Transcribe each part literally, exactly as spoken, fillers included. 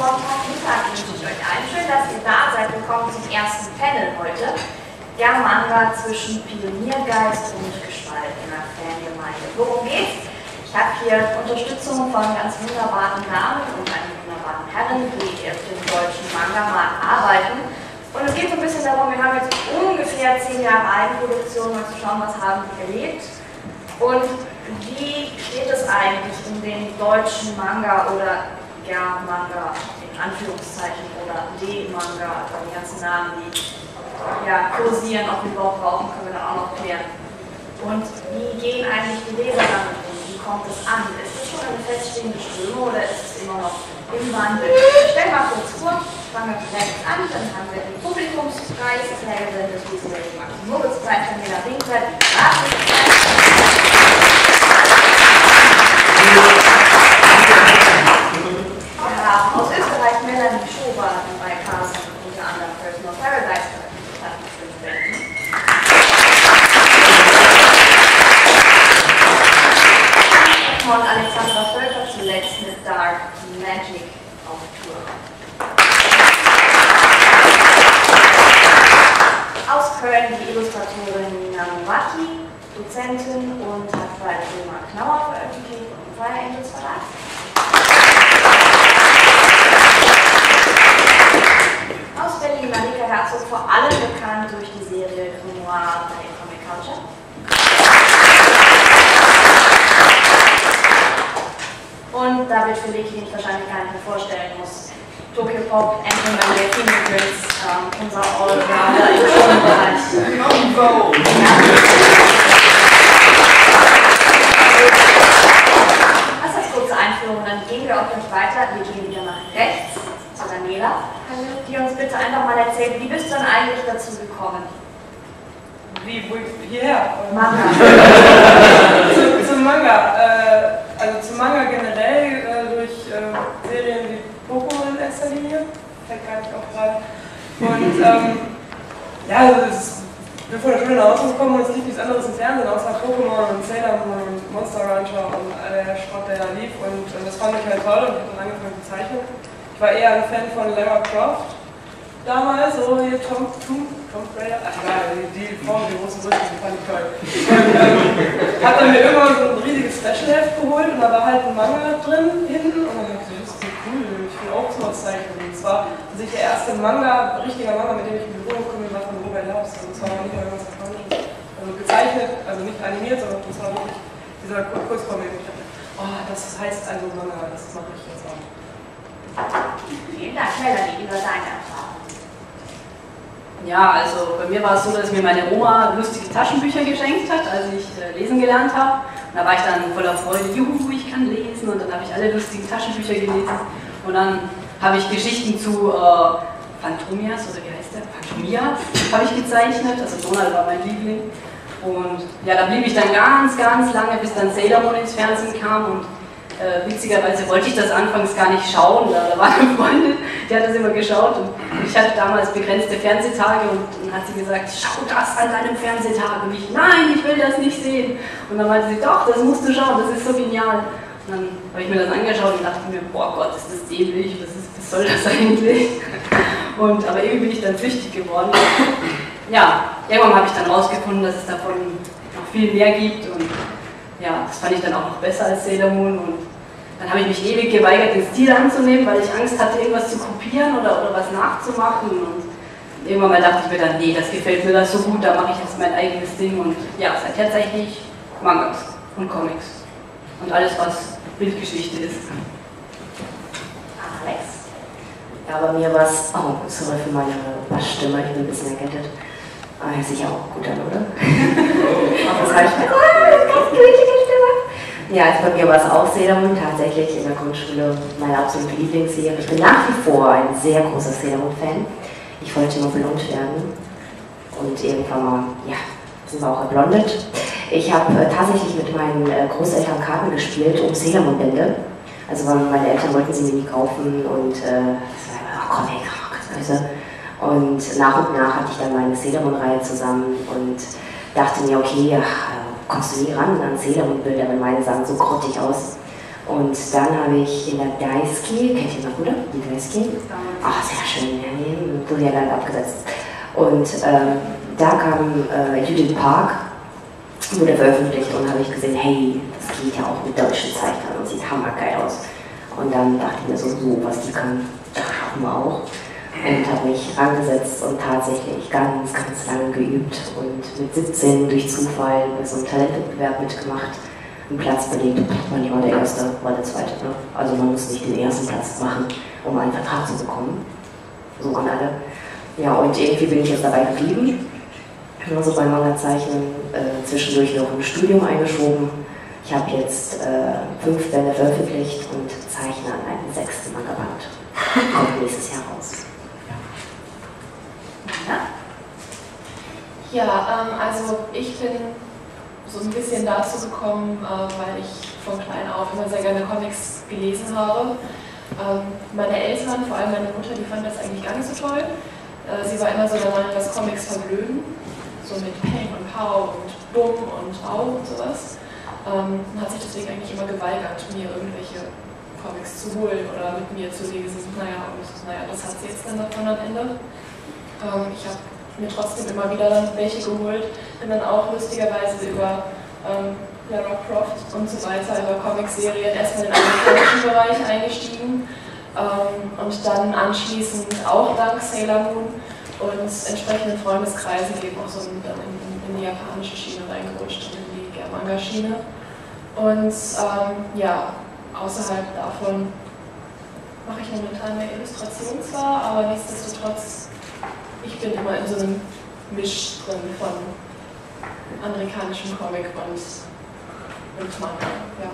Sonntagmittag wünsche ich euch allen. Schön, dass ihr da seid. Willkommen zum ersten Panel heute. Der Manga zwischen Pioniergeist und gespaltener Fangemeinde. Worum geht's? Ich habe hier Unterstützung von ganz wunderbaren Damen und einem wunderbaren Herren, die auf dem deutschen Manga-Markt arbeiten. Und es geht so ein bisschen darum, wir haben jetzt ungefähr zehn Jahre Eigenproduktion, mal zu schauen, was haben wir erlebt. Und wie steht es eigentlich um den deutschen Manga oder ja, Manga in Anführungszeichen oder D-Manga, also die ganzen Namen, die ja, kursieren, ob wir überhaupt brauchen, können wir dann auch noch klären. Und wie gehen eigentlich die Leser damit um? Wie kommt es an? Ist es schon eine feststehende Strömung oder ist es immer noch im Wandel? Ich stelle mal kurz vor, fangen wir direkt an, dann haben wir den Publikumspreis, das hergesendet ist die Max-Moritz-Preis von Mela Winkler, die Gratis-Preis. Wir haben aus Österreich Melanie Schober, die bei Carson unter anderem Personal Paradise veröffentlicht hat, mit fünf Bänden. Und Alexandra Völker zuletzt mit Dark Magic auf Tour. Aus Köln die Illustratorin Nina Nowacki, Dozentin und hat bei der Firma Knauer veröffentlicht und im Fire Angels Verlag. Aus Berlin Marika Herzog, vor allem bekannt durch die Serie Grimoire bei Comic Culture. Und David Filicki, den ich wahrscheinlich gar nicht mehr vorstellen muss. Tokyo Pop, Anthem and the Fingerprints, ähm, unser Allrounder im Showbereich. Das ist kurze Einführung, dann gehen wir auch gleich weiter. Wir gehen wieder nach rechts zu Daniela, die uns bitte einfach mal erzählt, wie bist du denn eigentlich dazu gekommen? Wie, wo ich, hierher? Manga. zu, zum Manga. Äh, also zum Manga generell äh, durch äh, Serien wie Pokémon in erster Linie. Fällt gar nicht auf gerade. Und ähm, ja, also es, wir von der Schule nach Hause gekommen und es lief nichts anderes im Fernsehen, außer Pokémon und Sailor Moon und Monster Rancher und all der Schrott, der da lief. Und, und das fand ich halt toll und ich habe dann angefangen zu zeichnen. Ich war eher ein Fan von Lara Croft. Damals, so hier Tom, Tom, Tom Raider, ach ja, die, die Frau mit den großen Rücken, die fand ich toll. Und ähm, hab dann mir irgendwann so ein riesiges Special-Heft geholt und da war halt ein Manga drin hinten und dann hab ich so, das ist so cool, ich will auch sowas zeichnen. Und es war sich der erste Manga, richtiger Manga, mit dem ich in Berührung gekommen bin, war von Robert Laus. Also es war noch nicht mal irgendwas Japanisches. Also gezeichnet, also nicht animiert, sondern das war wirklich dieser Kurzform, wo ich dachte, oh, das heißt also Manga, das mache ich jetzt auch. Vielen Dank, Melanie, über deine Erfahrung. Ja, also bei mir war es so, dass mir meine Oma lustige Taschenbücher geschenkt hat, als ich äh, lesen gelernt habe. Und da war ich dann voller Freude, juhu, ich kann lesen. Und dann habe ich alle lustigen Taschenbücher gelesen. Und dann habe ich Geschichten zu äh, Phantomias, oder wie heißt der? Phantomia habe ich gezeichnet. Also Donald war mein Liebling. Und ja, da blieb ich dann ganz, ganz lange, bis dann Sailor Moon ins Fernsehen kam. Und Äh, witzigerweise wollte ich das anfangs gar nicht schauen, da, da war eine Freundin, die hat das immer geschaut und ich hatte damals begrenzte Fernsehtage und dann hat sie gesagt, schau das an deinem Fernsehtag und ich, nein, ich will das nicht sehen und dann meinte sie, doch, das musst du schauen, das ist so genial. Und dann habe ich mir das angeschaut und dachte mir, boah Gott, ist das dämlich, was, ist, was soll das eigentlich? Und, aber irgendwie bin ich dann süchtig geworden. Ja, irgendwann habe ich dann rausgefunden, dass es davon noch viel mehr gibt und ja, das fand ich dann auch noch besser als Sailor Moon und dann habe ich mich ewig geweigert, den Stil anzunehmen, weil ich Angst hatte, irgendwas zu kopieren oder, oder was nachzumachen und irgendwann mal dachte ich mir dann, nee, das gefällt mir das so gut, da mache ich jetzt mein eigenes Ding und ja, seither zeichne ich Mangas und Comics und alles, was Bildgeschichte ist. Alex? Ja, bei mir war es, oh, sorry für meine Bassstimme, ich bin ein bisschen erkältet. Ah, hört sich auch gut an, oder? Oh, das heißt, ganz gütige Stimme. Ja, also bei mir war es auch Sailor Moon, tatsächlich in der Grundschule meine absolute Lieblingsserie. Ich bin nach wie vor ein sehr großer Sailor Moon-Fan. Ich wollte immer blond werden und irgendwann mal, ja, sind wir auch erblondet. Ich habe äh, tatsächlich mit meinen äh, Großeltern Karten gespielt um Sailor Moon-Bände. Also weil meine Eltern wollten sie mir nie kaufen und äh, das war immer, oh, Comic, oh, ganz böse. Und nach und nach hatte ich dann meine Sailor Moon-Reihe zusammen und dachte mir, okay, ach, kommst du nie ran an Sailor Moon-Bilder, wenn meine sahen so grottig aus. Und dann habe ich in der Daisuke, kennt ihr noch, oder? Die Daisuke? Ach, sehr schön, ja, nee, wurde ja leider abgesetzt. Und ähm, da kam äh, Judith Park, wurde veröffentlicht und habe ich gesehen, hey, das geht ja auch mit deutschen Zeichnern und sieht hammergeil aus. Und dann dachte ich mir so, so was die kann, das schaffen wir auch. Und habe mich rangesetzt und tatsächlich ganz, ganz lange geübt und mit siebzehn durch Zufall bei so einem Talentwettbewerb mitgemacht, einen Platz belegt, war nicht mal der erste, war der zweite. Ne? Also man muss nicht den ersten Platz machen, um einen Vertrag zu bekommen. So an alle. Ja, und irgendwie bin ich jetzt dabei geblieben. Also beim Manga-Zeichnen äh, zwischendurch noch ein Studium eingeschoben. Ich habe jetzt äh, fünf Bände veröffentlicht und zeichne an einem sechsten Manga-Band. Kommt nächstes Jahr raus. Ja, ähm, also ich bin so ein bisschen dazu gekommen, äh, weil ich von klein auf immer sehr gerne Comics gelesen habe. Ähm, meine Eltern, vor allem meine Mutter, die fanden das eigentlich gar nicht so toll. Äh, sie war immer so der Meinung, dass Comics verblöden, so mit Peng und Pow und Bumm und Au und sowas. Ähm, und hat sich deswegen eigentlich immer geweigert, mir irgendwelche Comics zu holen oder mit mir zu lesen. Naja, und naja, das hat sie jetzt dann davon am Ende. Ähm, ich habe mir trotzdem immer wieder welche geholt, bin dann auch lustigerweise über ähm, Lara Croft und so weiter, über Comic-Serien erstmal in den amerikanischen Bereich eingestiegen ähm, und dann anschließend auch dank Sailor Moon und entsprechenden Freundeskreisen eben auch so dann in, in die japanische Schiene reingerutscht und in die Manga-Schiene. Und ähm, ja, außerhalb davon mache ich momentan mehr Illustration zwar, aber nichtsdestotrotz, ich bin immer in so einem Misch drin von amerikanischem Comic und, und Manga. Ja.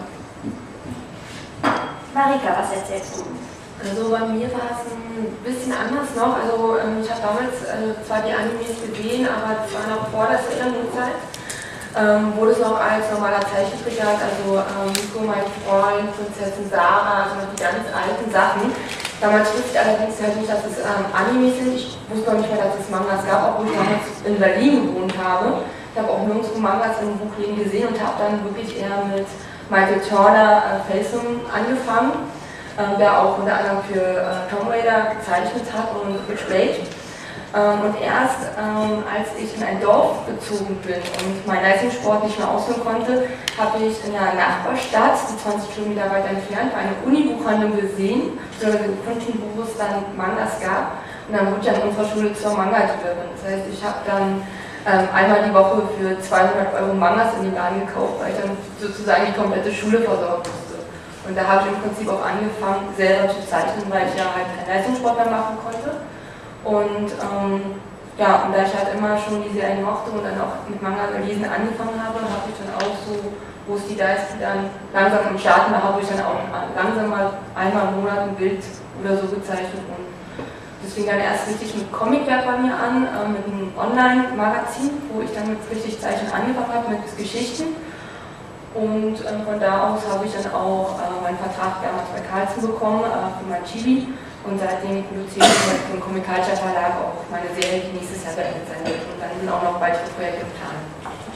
Marika, was erzählst du? Also bei mir war es ein bisschen anders noch. Also ähm, ich habe damals äh, zwar die Animes gesehen, aber es war noch vor der Sailor Moon Zeit. Ähm, wurde es noch als normaler Zeichentrick galt, also ähm, so mein Freund, Prinzessin Sarah, also noch die ganz alten Sachen. Damals wusste ich allerdings halt nicht, dass es ähm, Animes sind. Ich wusste noch nicht mehr, dass es Mangas gab, obwohl ich damals in Berlin gewohnt habe. Ich habe auch nirgendwo Mangas in Buchläden gesehen und habe dann wirklich eher mit Michael Turner äh, Faceham angefangen, äh, der auch unter anderem für äh, Tomb Raider gezeichnet hat und Witch Blade. Ähm, und erst ähm, als ich in ein Dorf gezogen bin und meinen Leistungssport nicht mehr ausführen konnte, habe ich in der Nachbarstadt, die zwanzig Kilometer weit entfernt, eine Uni-Buchhandlung gesehen, beziehungsweise gefunden, wo es dann Mangas gab. Und dann wurde ich an unserer Schule zur Manga-Dealerin. Das heißt, ich habe dann ähm, einmal die Woche für zweihundert Euro Mangas in den Laden gekauft, weil ich dann sozusagen die komplette Schule versorgen musste. Und da habe ich im Prinzip auch angefangen, selber zu zeichnen, weil ich ja halt keinen Leistungssport mehr machen konnte. Und ähm, ja, und da ich halt immer schon diese eine mochte und dann auch mit Manga lesen angefangen habe, habe ich dann auch so, wo es die Daisuke dann langsam im Starten war, habe ich dann auch langsam mal einmal im Monat ein Bild oder so gezeichnet. Und das fing dann erst richtig mit Comicwerk bei mir an, äh, mit einem Online-Magazin, wo ich dann mit richtig Zeichnen angefangen habe, mit Geschichten. Und äh, von da aus habe ich dann auch äh, meinen Vertrag damals bei Carlsen bekommen, äh, für mein Chibi. Und seitdem produziere ich mit dem Comic Culture Verlag auch meine Serie, die nächstes Jahr beendet sein wird. Und dann sind auch noch weitere Projekte geplant.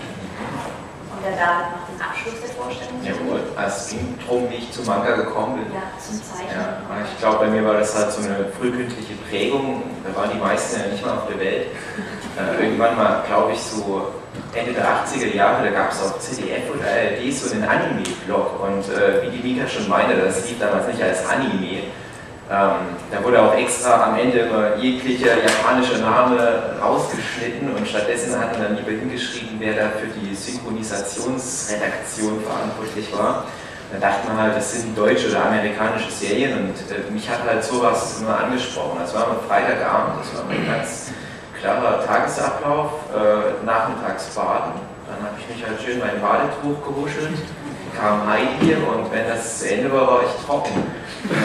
Und der David macht den Abschluss der Vorstellung. Jawohl, es ging darum, wie ich zu Manga gekommen bin. Ja, zum Zeichnen. Ja, ich glaube, bei mir war das halt so eine frühkindliche Prägung. Da waren die meisten ja nicht mal auf der Welt. Äh, irgendwann mal, glaube ich, so Ende der achtziger Jahre, da gab es auf C D F oder A R D so einen Anime-Blog. Und äh, wie die Mika schon meinte, das lief damals nicht als Anime. Ähm, da wurde auch extra am Ende immer jeglicher japanischer Name rausgeschnitten und stattdessen hat man dann lieber hingeschrieben, wer da für die Synchronisationsredaktion verantwortlich war. Da dachte man halt, das sind deutsche oder amerikanische Serien und äh, mich hat halt sowas immer angesprochen. Das war immer Freitagabend, das war ein ganz klarer Tagesablauf, äh, nachmittags baden. Dann habe ich mich halt schön mein Badetuch gehuschelt, kam Heidi und wenn das zu Ende war, war ich trocken.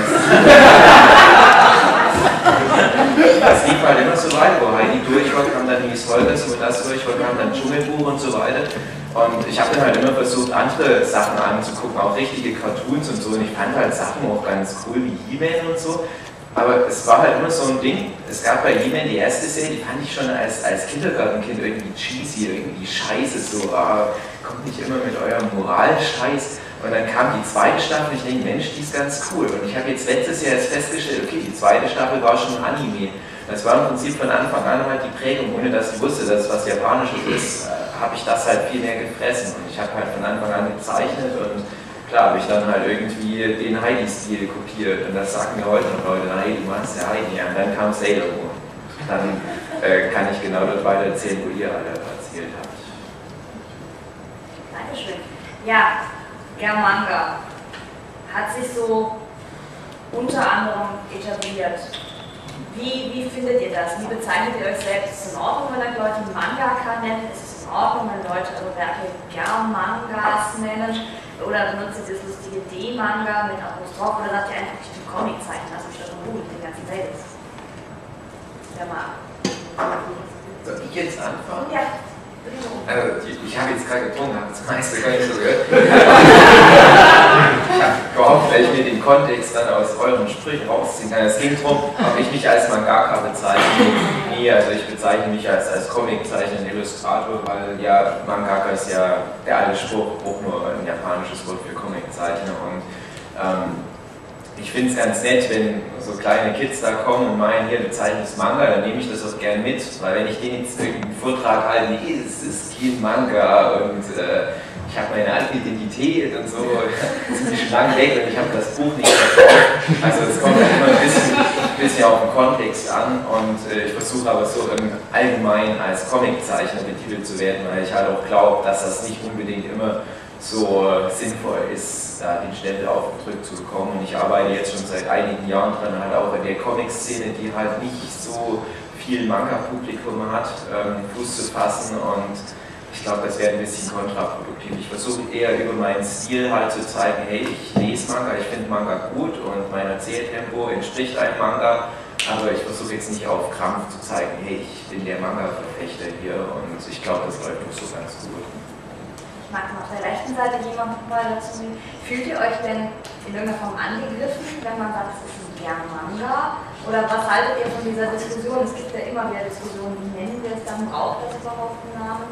Das lief halt immer so weiter, wo Heidi durch war, kam dann Nils Holgers, wo das durch war, kam dann Dschungelbuch und so weiter. Und ich habe dann halt immer versucht, andere Sachen anzugucken, auch richtige Cartoons und so. Und ich fand halt Sachen auch ganz cool wie He-Man und so. Aber es war halt immer so ein Ding, es gab bei He-Man die erste Serie, die fand ich schon als, als Kindergartenkind irgendwie cheesy, irgendwie scheiße, so, ah, kommt nicht immer mit eurem Moralscheiß. Und dann kam die zweite Staffel und ich denke, Mensch, die ist ganz cool. Und ich habe jetzt letztes Jahr erst festgestellt, okay, die zweite Staffel war schon ein Anime. Das war im Prinzip von Anfang an halt die Prägung, ohne dass ich wusste, dass es was Japanisches ist, äh, habe ich das halt viel mehr gefressen. Und ich habe halt von Anfang an gezeichnet und klar habe ich dann halt irgendwie den Heidi-Stil kopiert. Und das sagen mir heute noch Leute, hey, du machst ja Heidi. Und dann kam Sailor Moon. Dann äh, kann ich genau dort weiter erzählen, wo ihr alle erzählt habt. Dankeschön. Ja, der Manga hat sich so unter anderem etabliert. Wie, wie findet ihr das? Wie bezeichnet ihr euch selbst? Ist es in Ordnung, wenn euch Leute Mangaka nennen? Ist es in Ordnung, wenn Leute ihre Werke Ger-Mangas nennen? Oder benutzt ihr das lustige D-Manga mit Apostroph? Oder sagt ihr einfach, ich bin Comiczeichner, lass mich doch in Ruhe mit den ganzen Labels? Der Marc. Soll ich jetzt anfangen? Ja. Also, ich habe jetzt gerade getrunken, habe das meiste gar nicht so gehört. Ich habe gehofft, weil ich mir den Kontext dann aus euren Sprüchen rausziehen kann. Es ging darum, ob ich mich als Mangaka bezeichne. Nee, also ich bezeichne mich als, als Comiczeichner und Illustrator, weil ja, Mangaka ist ja der alte Spruch, auch nur ein japanisches Wort für Comiczeichner. Und ähm, ich finde es ganz nett, wenn so kleine Kids da kommen und meinen, hier, du zeichnest Manga, dann nehme ich das auch gern mit, weil wenn ich denen jetzt irgendeinen Vortrag halte, nee, es ist kein Manga und äh, ich habe meine eigene Identität und so, sind die schon lange weg und ich habe das Buch nicht verkauft. Also es kommt immer ein bisschen, ein bisschen auf den Kontext an und äh, ich versuche aber so im Allgemeinen als Comiczeichner betitelt zu werden, weil ich halt auch glaube, dass das nicht unbedingt immer so sinnvoll ist, da den Stempel aufgedrückt zu bekommen. Und ich arbeite jetzt schon seit einigen Jahren dran, halt auch in der Comic-Szene, die halt nicht so viel Manga-Publikum hat, ähm, Fuß zu fassen. Und ich glaube, das wäre ein bisschen kontraproduktiv. Ich versuche eher über meinen Stil halt zu zeigen, hey, ich lese Manga, ich finde Manga gut und mein Erzähltempo entspricht einem Manga. Aber ich versuche jetzt nicht auf Krampf zu zeigen, hey, ich bin der Manga-Verfechter hier. Und ich glaube, das läuft auch so ganz gut. Ich mag auf der rechten Seite jemand mal dazu nehmen. Fühlt ihr euch denn in irgendeiner Form angegriffen, wenn man sagt, es ist ein Ger-Manga? Oder was haltet ihr von dieser Diskussion? Es gibt ja immer wieder Diskussionen, wie nennen wir es dann? Braucht das überhaupt einen Namen?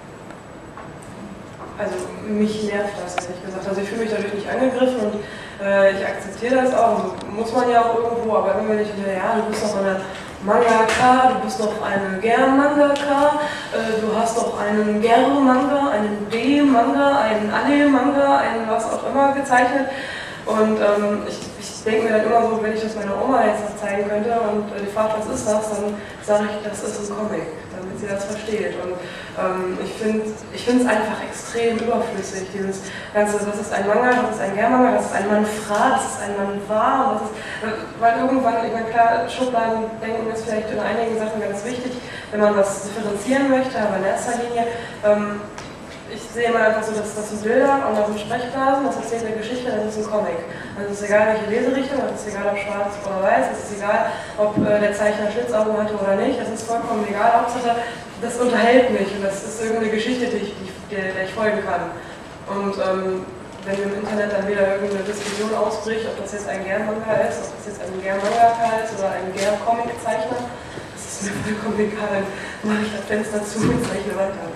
Also mich nervt das, ehrlich gesagt. Also ich fühle mich dadurch nicht angegriffen und äh, ich akzeptiere das auch. Also muss man ja auch irgendwo, aber immer wenn ich wieder, ja, du bist noch eine Mangaka, du bist noch eine Ger-Mangaka, äh, du hast noch einen Ger-Manga, einen D-Manga, einen Anime-Manga, einen was auch immer gezeichnet. Und ähm, ich, ich denke mir dann immer so, wenn ich das meiner Oma jetzt noch zeigen könnte und äh, die fragt, was ist das, dann sage ich, das ist ein Comic, damit sie das versteht. Und ähm, ich finde ich finde es einfach extrem überflüssig, dieses ganze, das ist ein Manga, das ist ein Ger-Manga, das ist ein Manfra, das ist ein Manhwa, das ist, äh, weil irgendwann, ich meine, klar, Schubladendenken ist vielleicht in einigen Sachen ganz wichtig, wenn man was differenzieren möchte, aber in erster Linie, ähm, ich sehe immer einfach so, dass das sind Bilder und da sind Sprechblasen, das erzählt eine Geschichte, das ist ein Comic. Also es ist egal, welche Leserichtung, es ist egal, ob schwarz oder weiß, es ist egal, ob äh, der Zeichner Schlitzaugen hatte oder nicht, das ist vollkommen egal, Hauptsache, das unterhält mich und das ist irgendeine Geschichte, die ich, die, der, der ich folgen kann. Und ähm, wenn im Internet dann wieder irgendeine Diskussion ausbricht, ob das jetzt ein Ger-Manga ist, ob das jetzt ein Ger-Mangaka ist oder ein Ger-Comic-Zeichner, das ist mir vollkommen egal, dann mache ich das Fenster zu und zeichne weiter.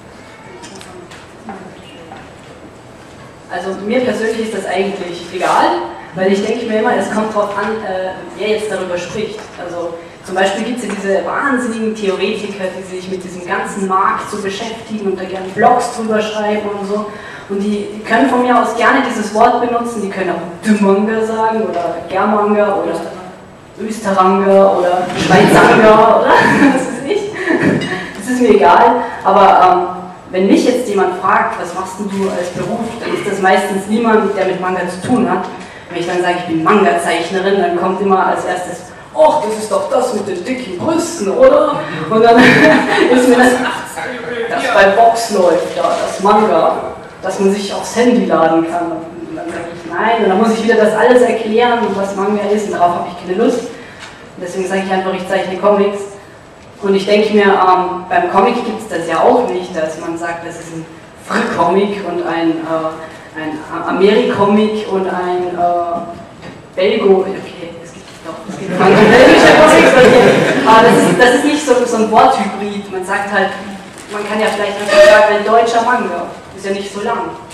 Also mir persönlich ist das eigentlich egal, weil ich denke mir immer, es kommt darauf an, äh, wer jetzt darüber spricht. Also zum Beispiel gibt es ja diese wahnsinnigen Theoretiker, die sich mit diesem ganzen Markt so beschäftigen und da gerne Blogs drüber schreiben und so. Und die, die können von mir aus gerne dieses Wort benutzen, die können auch Dümanga sagen oder Germanga oder Österranger oder Schweizanger oder was weiß ich. Das ist mir egal, aber ähm, wenn mich jetzt jemand fragt, was machst denn du als Beruf, dann ist das meistens niemand, der mit Manga zu tun hat. Wenn ich dann sage, ich bin Manga-Zeichnerin, dann kommt immer als erstes, ach, das ist doch das mit den dicken Brüsten, oder? Und dann ist mir das, das bei Box läuft, da, das Manga, dass man sich aufs Handy laden kann. Und dann sage ich nein, und dann muss ich wieder das alles erklären, was Manga ist, und darauf habe ich keine Lust. Und deswegen sage ich einfach, ich zeichne Comics. Und ich denke mir, ähm, beim Comic gibt es das ja auch nicht, dass man sagt, das ist ein Free-Comic und ein, äh, ein Americomic und ein äh, Belgo. Okay, es gibt doch, es gibt manche belgische Comics, aber das ist, das ist nicht so, so ein Worthybrid. Man sagt halt, man kann ja vielleicht einfach sagen, ein deutscher Manga. Ist ja nicht so lang.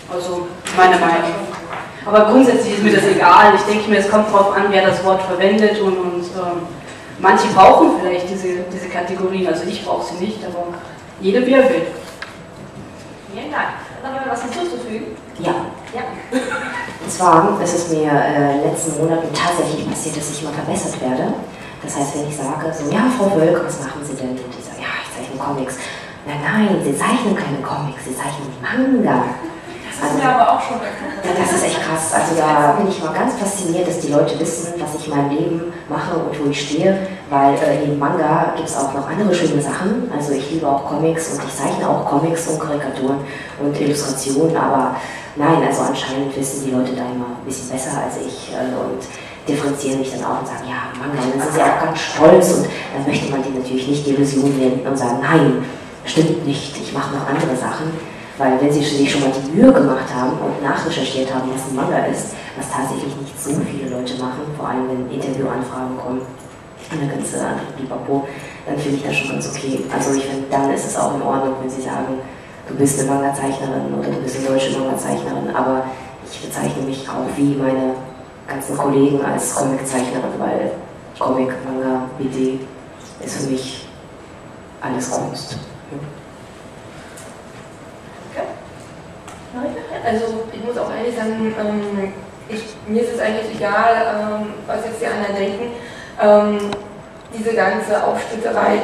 Also meine Meinung. Aber grundsätzlich ist mir das egal. Ich denke mir, es kommt darauf an, wer das Wort verwendet und, und ähm, manche brauchen vielleicht diese, diese Kategorien. Also ich brauche sie nicht, aber jeder wie er will. Vielen Dank. Haben wir was hinzuzufügen? Ja. Ja. Und zwar ist es mir äh, in den letzten Monaten tatsächlich passiert, dass ich immer verbessert werde. Das heißt, wenn ich sage, so, ja, Frau Wölk, was machen Sie denn? Und die sagen, ja, ich zeichne Comics. Nein, nein, Sie zeichnen keine Comics, Sie zeichnen Manga. Das ist mir aber auch schon öfter. Ja, das ist echt krass. Also da bin ich mal ganz fasziniert, dass die Leute wissen, was ich in meinem Leben mache und wo ich stehe, weil äh, neben Manga gibt es auch noch andere schöne Sachen. Also ich liebe auch Comics und ich zeichne auch Comics und Karikaturen und Illustrationen, aber nein, also anscheinend wissen die Leute da immer ein bisschen besser als ich äh, und differenzieren mich dann auch und sagen, ja, Manga, und dann sind sie auch ganz stolz und dann möchte man die natürlich nicht die Illusion nehmen und sagen, nein, stimmt nicht, ich mache noch andere Sachen. Weil wenn sie sich schon mal die Mühe gemacht haben und nachrecherchiert haben, was ein Manga ist, was tatsächlich nicht so viele Leute machen, vor allem wenn Interviewanfragen kommen und eine ganze andere Pipapo, dann finde ich das schon ganz okay. Also ich finde, dann ist es auch in Ordnung, wenn sie sagen, du bist eine Manga-Zeichnerin oder du bist eine deutsche Manga-Zeichnerin, aber ich bezeichne mich auch wie meine ganzen Kollegen als Comic-Zeichnerin, weil Comic, Manga, B D ist für mich alles Kunst. Also ich muss auch ehrlich sagen, ähm, ich, mir ist es eigentlich egal, ähm, was jetzt die anderen denken. Ähm, diese ganze Aufsplitterei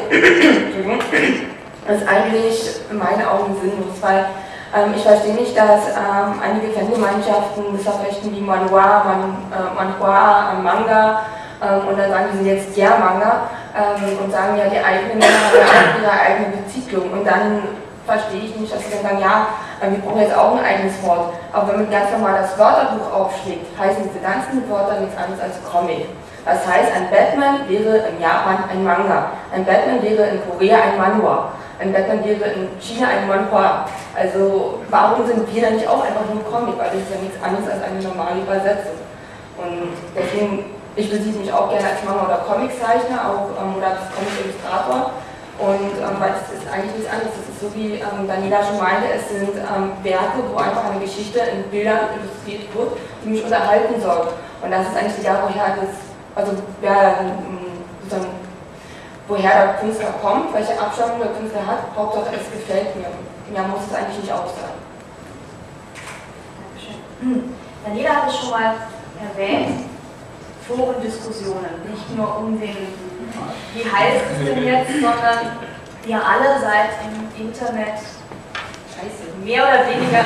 ist eigentlich in meinen Augen sinnlos, weil ähm, ich verstehe nicht, dass ähm, einige Fangemeinschaften das verfechten wie Manhwa, Man, äh, Manhwa, äh, Manga ähm, und dann sagen, die sind jetzt der Manga ähm, und sagen ja, die eigenen Manga haben ihre eigene Beziehung und dann verstehe ich nicht, dass sie dann sagen, ja, wir brauchen jetzt auch ein eigenes Wort. Aber wenn man ganz normal das Wörterbuch aufschlägt, heißen diese ganzen Wörter nichts anderes als Comic. Das heißt, ein Batman wäre in Japan ein Manga, ein Batman wäre in Korea ein Manhwa, ein Batman wäre in China ein Manhwa. Also warum sind wir dann nicht auch einfach nur Comic? Weil das ist ja nichts anderes als eine normale Übersetzung. Und deswegen, ich beziehe mich auch gerne als Manga- oder Comiczeichner auch, ähm, oder als Comic-Illustrator. Und ähm, weil es ist eigentlich nichts anderes. Es ist so wie ähm, Daniela schon meinte, es sind ähm, Werke, wo einfach eine Geschichte in Bildern illustriert wird, die mich unterhalten soll. Und das ist eigentlich egal, woher das, also wer, ähm, sozusagen, woher der Künstler kommt, welche Abstammung der Künstler hat, Hauptsache es gefällt mir. Mehr muss es eigentlich nicht auch sein. Dankeschön. Hm. Daniela hat es schon mal erwähnt, Forendiskussionen, nicht nur um den wie heißt es denn jetzt, sondern ihr alle seid im Internet scheiße, mehr oder weniger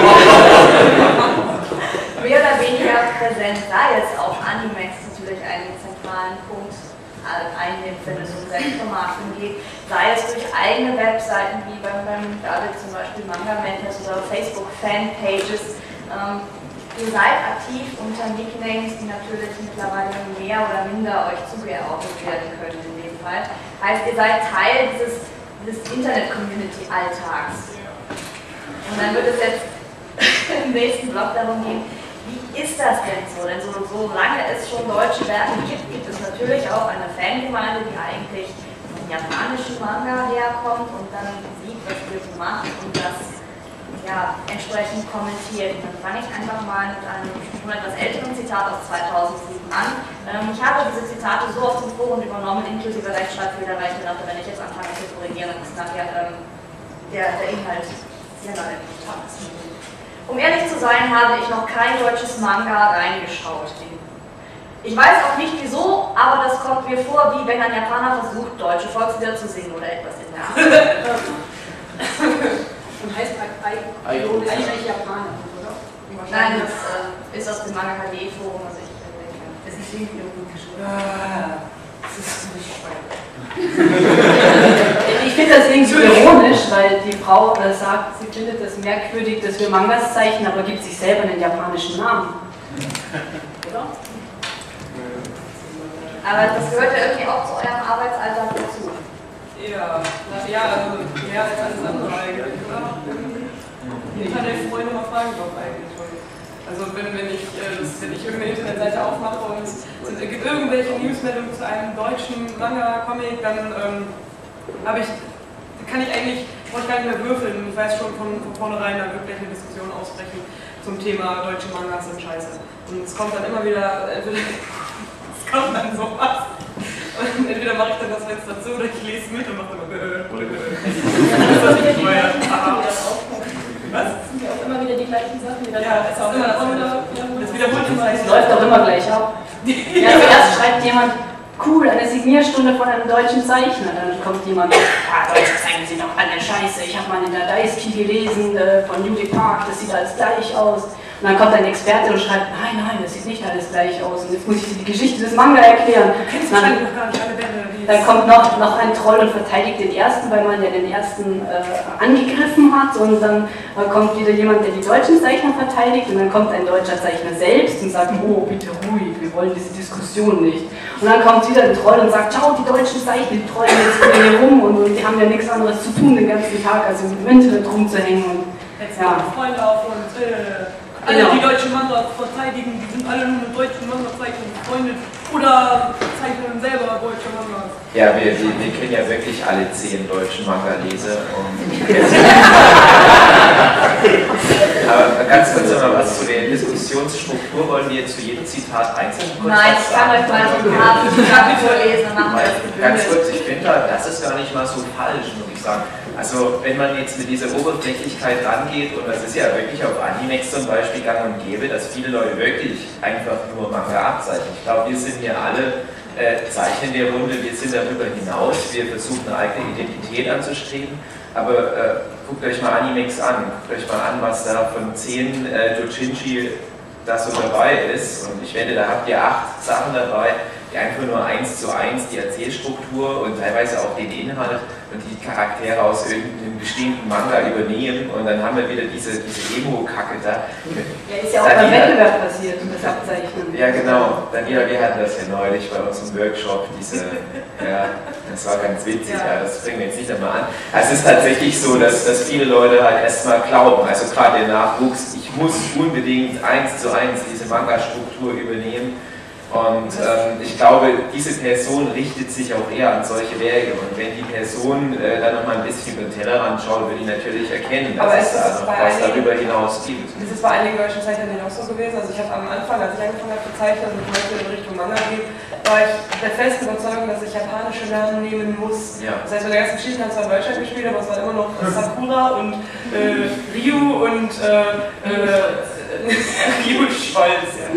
mehr oder weniger präsent, da jetzt auch Animex natürlich einen zentralen Punkt einnimmt, wenn es um Selbstvermarktung geht, sei es durch eigene Webseiten wie beim, beim David zum Beispiel Manga Madness oder Facebook-Fanpages. Ähm, Ihr seid aktiv unter Nicknames, die natürlich mittlerweile mehr oder minder euch zugeordnet werden können in dem Fall. Heißt, ihr seid Teil dieses, dieses Internet-Community-Alltags. Und dann wird es jetzt im nächsten Blog darum gehen, wie ist das denn so? Denn so, solange es schon deutsche Werke gibt, gibt es natürlich auch eine Fangemeinde, die eigentlich vom japanischen Manga herkommt und dann sieht, was ihr so macht und das ja, entsprechend kommentiert. Dann fange ich einfach mal mit einem schon etwas älteren Zitat aus zweitausendsieben an. Ähm, ich habe diese Zitate so aus dem Forum übernommen, inklusive Rechtschreibfehler, weil ich mir dachte, wenn ich jetzt anfange zu korrigieren, dann ist nachher ähm, der, der Inhalt sehr lange nicht passt. Um ehrlich zu sein, habe ich noch kein deutsches Manga reingeschaut. Ich weiß auch nicht wieso, aber das kommt mir vor, wie wenn ein Japaner versucht, deutsche Volkslieder zu singen oder etwas in der Art. Und heißt eigentlich, eigentlich Japaner, oder? Nein, das äh, ist aus dem Manga H D-Forum, also ich äh, ist nicht irgendwie geschrieben. Das ist nicht spannend. Ich finde das irgendwie so ironisch, weil die Frau äh, sagt, sie findet es merkwürdig, dass wir Mangas zeichnen, aber gibt sich selber einen japanischen Namen. Oder? Aber das gehört ja irgendwie auch zu eurem Arbeitsalltag dazu. Ja, ja, also mehr als alles andere eigentlich, oder? Die Internetfreunde mal fragen doch eigentlich schon. Also wenn, wenn, ich, äh, das, wenn ich irgendeine Internetseite aufmache und es gibt irgendwelche Newsmeldungen zu einem deutschen Manga-Comic, dann ähm, habe ich, kann ich eigentlich wollte gar nicht mehr würfeln. Ich weiß schon von, von vornherein, da wird gleich eine Diskussion ausbrechen zum Thema deutsche Mangas sind scheiße. Und es kommt dann immer wieder, entweder, es kommt dann sowas. Und entweder mache ich dann das Fenster zu oder ich lese mit und mache immer äh, oder äh. Das ist nicht mehr. Was? Das sind ja auch immer wieder die gleichen Sachen, die dann ja, das ist immer das das wiederholt sich. Es läuft doch immer gleich ab. Ja, zuerst schreibt jemand, cool, eine Signierstunde von einem deutschen Zeichner. Dann kommt jemand, ja, Deutsche zeichnen sind doch alle scheiße. Ich habe mal in der Daisky gelesen äh, von Judy Park, das sieht alles gleich aus. Und dann kommt ein Experte und schreibt, nein, nein, das sieht nicht alles gleich aus. Und jetzt muss ich dir die Geschichte des Manga erklären. Du kennst wahrscheinlich noch gar nicht alle Bände. Dann kommt noch, noch ein Troll und verteidigt den ersten, weil man ja den ersten äh, angegriffen hat. Und dann äh, kommt wieder jemand, der die deutschen Zeichner verteidigt. Und dann kommt ein deutscher Zeichner selbst und sagt, oh, bitte ruhig, wir wollen diese Diskussion nicht. Und dann kommt wieder ein Troll und sagt, schau, die deutschen Zeichner, die trollen jetzt wieder hier rum und, und die haben ja nichts anderes zu tun den ganzen Tag, als im Internet rumzuhängen. Und, jetzt ja. Freunde auf und äh, alle, genau. Die deutsche Manga verteidigen, die sind alle nur mit deutschen Manga-Zeichnern befreundet oder zeichnen selber deutsche Mangas. Ja, wir, wir, wir kennen ja wirklich alle zehn deutschen Manga-Leser. Aber ganz kurz noch mal was zu der Diskussionsstruktur. Wollen wir zu jedem Zitat einzeln kurz Nein, ich kann euch mal so ein paar Zitate vorlesen und machen wir das Ganz kurz, ich finde, das ist gar nicht mal so falsch, muss ich sagen. Also wenn man jetzt mit dieser Oberflächlichkeit rangeht, und das ist ja wirklich auf Animex zum Beispiel gang und gäbe, dass viele Leute wirklich einfach nur Manga abzeichnen. Ich glaube, wir sind ja alle äh, Zeichen der Runde, wir sind darüber hinaus, wir versuchen eine eigene Identität anzustreben, aber äh, guckt euch mal Animex an, guckt euch mal an, was da von zehn äh, Dojinshi das so dabei ist, und ich wette, da habt ihr acht Sachen dabei, die einfach nur eins zu eins die Erzählstruktur und teilweise auch den Inhalt und die Charaktere aus irgendeinem bestehenden Manga übernehmen, und dann haben wir wieder diese, diese Emo-Kacke da. Ja, ist ja auch beim Wettbewerb passiert, das Abzeichnen. Ja, genau. Daniela, wir hatten das ja neulich bei uns im Workshop, diese, ja, das war ganz witzig, ja, das bringen wir jetzt nicht einmal an. Also es ist tatsächlich so, dass, dass viele Leute halt erstmal glauben, also gerade der Nachwuchs, ich muss unbedingt eins zu eins diese Manga-Struktur übernehmen. Und ähm, ich glaube, diese Person richtet sich auch eher an solche Werke, und wenn die Person äh, dann nochmal ein bisschen über den Tellerrand schaut, würde ich natürlich erkennen, dass aber es da noch was darüber hinaus gibt. Ist es bei einigen deutschen Zeichnern auch so gewesen? Also ich habe am Anfang, als ich angefangen habe zu zeichnen und ich möchte in Richtung Manga gehen, war ich der festen Überzeugung, dass ich japanische Namen nehmen muss. Ja. Das heißt, meine ganzen Geschichten haben zwar in Deutschland gespielt, aber es war immer noch Sakura und äh, Ryu und äh, äh, Ryu Schwalz. Ja.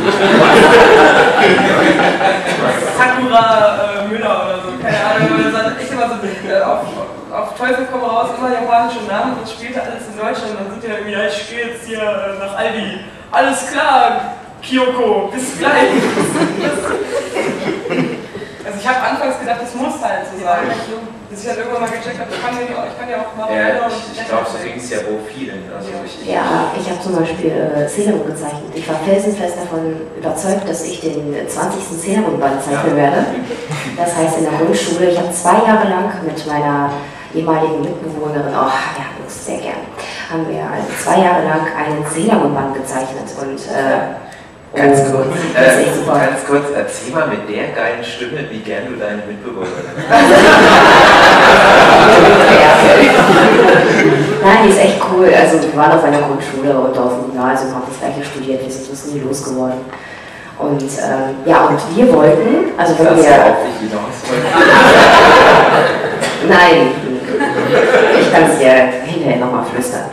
Sakura äh, Müller oder so, keine Ahnung. Das war echt immer so äh, auf, auf Teufel komm raus, immer japanische Namen, und spielte alles in Deutschland. Und dann sind die irgendwie, ja, ich gehe jetzt hier äh, nach Aldi. Alles klar, Kyoko, bis gleich. Also ich habe anfangs gedacht, das muss halt so sein. Bis ich dann irgendwann mal gecheckt habe, ich kann ja, ich kann ja auch mal. Ja, ich, ich glaube, so ging es ja wohl vielen. Also ich, ja, ich habe zum Beispiel äh, Sailor Moon gezeichnet. Ich war felsenfest davon überzeugt, dass ich den zwanzigsten Sailor Moon Band zeichnen werde. Das heißt, in der Grundschule, ich habe zwei Jahre lang mit meiner ehemaligen Mitbewohnerin, oh ja, sehr gern, haben wir also zwei Jahre lang einen Sailor Moon Band gezeichnet. Und äh, Ganz oh, kurz, äh, ganz kurz, erzähl mal mit der geilen Stimme, wie gern du deine Mitbewohnerin hast. Nein, die ist echt cool. Also wir waren auf einer Grundschule und auf dem Gymnasium, haben das gleiche studiert, wir sind uns nie losgeworden. Und ähm, ja, und wir wollten, also wenn wir... Nein, ich kann es dir hinterher nochmal flüstern.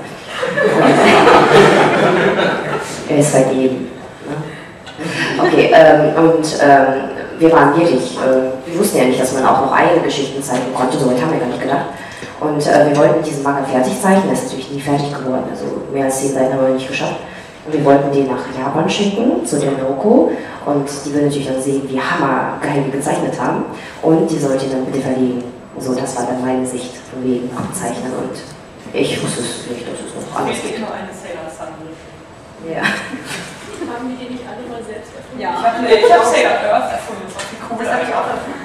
Er ist vergeben. Okay, ähm, und ähm, wir waren wirklich, äh, wir wussten ja nicht, dass man auch noch eigene Geschichten zeichnen konnte, so weit haben wir gar nicht gedacht. Und äh, wir wollten diesen Manga fertig zeichnen, der ist natürlich nie fertig geworden, also mehr als zehn Seiten haben wir nicht geschafft. Und wir wollten den nach Japan schicken, zu dem Loco, und die würden natürlich dann sehen, wie hammergeil wir gezeichnet haben, und die sollte ihn dann bitte verlegen. So, das war dann meine Sicht von wegen Abzeichnen, und ich wusste es nicht, dass es noch anders geht. Nur eine Sailor Sun. Ja. Haben die die nicht alle mal selbst erfunden? Ja, ich habe nee, hab Sailor Earth erfunden, das war viel cooler. Das habe ich auch erfunden.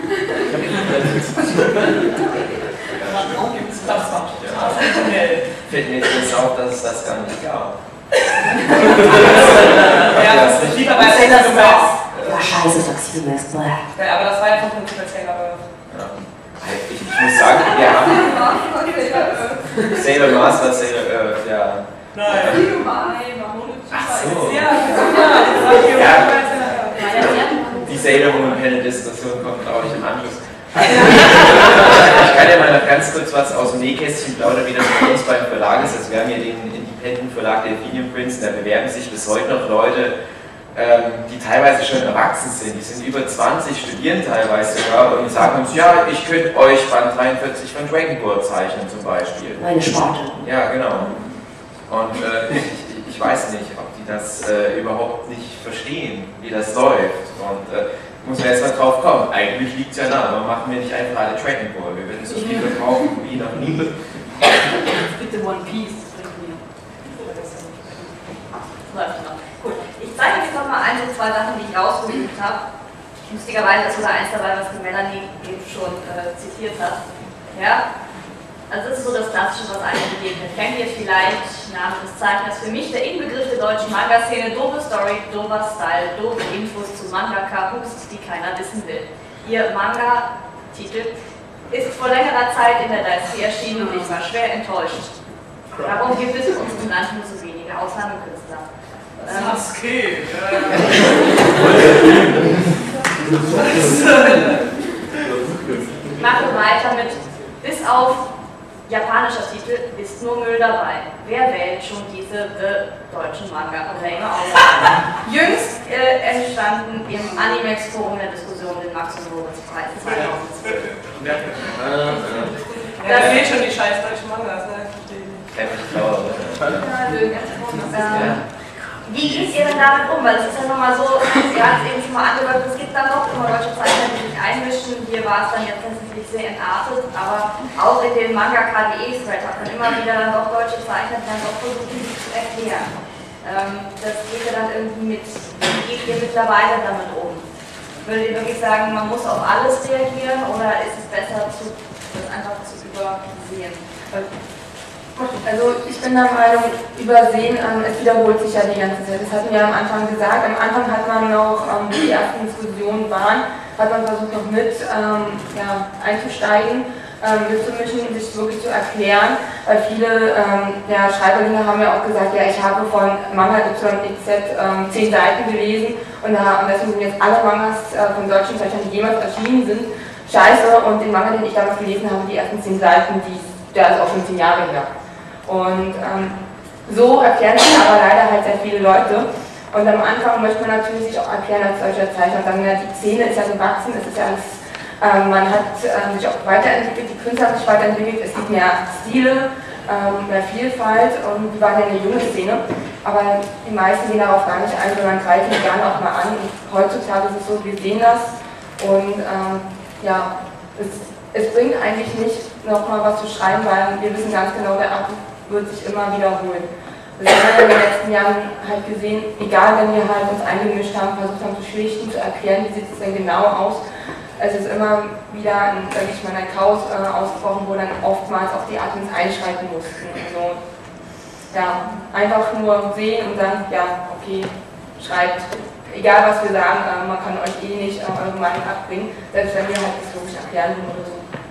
Das war total schnell. Fällt mir jetzt auf, dass es das gar nicht gab. Ja, das ist lieber bei Sailor Earth. Ja, scheiße, Taximex. Ja, aber das war ja vom Prinzip bei Sailor Earth. Ja. Ich, ich muss sagen, wir haben Sailor Mars war Sailor Earth, ja. Nein. Ach so. Ja, ja. Ja. Die Sailor Moon Panel-Diskussion kommt, glaube ich, im Anschluss. Ich kann ja mal noch ganz kurz was aus dem Nähkästchen plaudern, wie das bei uns beim Verlag ist. Also wir haben hier den Independent-Verlag Delphinium Prince, da bewerben sich bis heute noch Leute, ähm, die teilweise schon erwachsen sind. Die sind über zwanzig, studieren teilweise sogar und sagen uns, ja, ich könnte euch Band dreiundvierzig von Dragon Ball zeichnen zum Beispiel. Meine Sparte. Ja, genau. Und äh, ich, ich weiß nicht, ob die das äh, überhaupt nicht verstehen, wie das läuft. Und äh, muss man erst mal drauf kommen. Eigentlich liegt es ja nah, warum machen wir nicht einfach alle Dragon Ball? Wir würden so viel verkaufen wie noch nie. Bitte One Piece, das bringt mir. Läuft noch. Gut, ich zeige jetzt noch mal ein, so zwei Sachen, die ich rausgesucht habe. Lustigerweise ist sogar eins dabei, was die Melanie eben schon äh, zitiert hat. Ja? Also das ist so das Klassische, was einem begegnet. Kennt ihr vielleicht Name des Zeichners? Für mich der Inbegriff der deutschen Manga-Szene, doofe Story, doofer Style, doofe Infos zu Mangaka-Hooks, die keiner wissen will. Ihr Manga-Titel ist vor längerer Zeit in der Dicey erschienen und ich war schwer enttäuscht. Warum gibt es in unserem Land nur so wenige Ausnahmekünstler? Sasuke. Ich mache weiter mit bis auf japanischer Titel ist nur Müll dabei. Wer wählt schon diese äh, deutschen Manga oder immer aus? Jüngst äh, entstanden im Animex-Forum der Diskussion den Max- und Moritz-Preis zweitausendzwölf. Da fehlt schon die scheiß deutschen Mangas, ne? Ich glaube. Ähm, Wie geht ihr denn damit um? Weil es ist ja nochmal so, ihr habt es eben schon mal angedeutet, es gibt dann doch immer deutsche Zeichner, die sich einmischen. Hier war es dann jetzt tatsächlich sehr entartet, aber auch in den Manga-K D E-Thread hat man immer wieder dann doch deutsche Zeichner, die dann doch versuchen, sich zu erklären. Ähm, das geht ja dann irgendwie mit, wie geht ihr mittlerweile damit um? Würdet ihr wirklich sagen, man muss auf alles reagieren oder ist es besser, zu, das einfach zu übersehen? Also ich bin der Meinung, übersehen, ähm, es wiederholt sich ja die ganze Zeit. Das hatten wir am Anfang gesagt. Am Anfang hat man noch, ähm, wo die ersten Diskussionen waren, hat man versucht noch mit ähm, ja, einzusteigen, ähm, mitzumischen, sich wirklich zu erklären. Weil viele ähm, ja, Schreiberlinge haben ja auch gesagt, ja, ich habe von Manga Y X Z ähm, zehn Seiten gelesen und, da, und deswegen sind jetzt alle Mangas äh, von deutschen Zeichnern, die jemals erschienen sind, scheiße. Und den Manga, den ich damals gelesen habe, die ersten zehn Seiten, die, der ist auch schon zehn Jahre her. Und ähm, so erklären sich aber leider halt sehr viele Leute. Und am Anfang möchte man natürlich sich auch erklären als solcher Zeichner und sagen, ja, die Szene ist ja gewachsen, es ist ja alles, ähm, man hat ähm, sich auch weiterentwickelt, die Künstler haben sich weiterentwickelt, es gibt mehr Stile, ähm, mehr Vielfalt und die waren ja eine junge Szene. Aber die meisten gehen darauf gar nicht ein, sondern greifen gerne auch mal an. Und heutzutage ist es so, wir sehen das und ähm, ja, es, es bringt eigentlich nicht nochmal was zu schreiben, weil wir wissen ganz genau, der Akt wird sich immer wiederholen. Das haben wir in den letzten Jahren halt gesehen, egal wenn wir halt uns eingemischt haben, versucht haben zu schlichten, zu erklären, wie sieht es denn genau aus. Es ist immer wieder ein, sag ich mal, ein Chaos äh, ausgebrochen, wo dann oftmals auch die Admins einschreiten mussten. Also ja, einfach nur sehen und dann, ja, okay, schreibt. Egal was wir sagen, äh, man kann euch eh nicht äh, eure Meinung abbringen, selbst wenn wir halt historisch erklären oder so.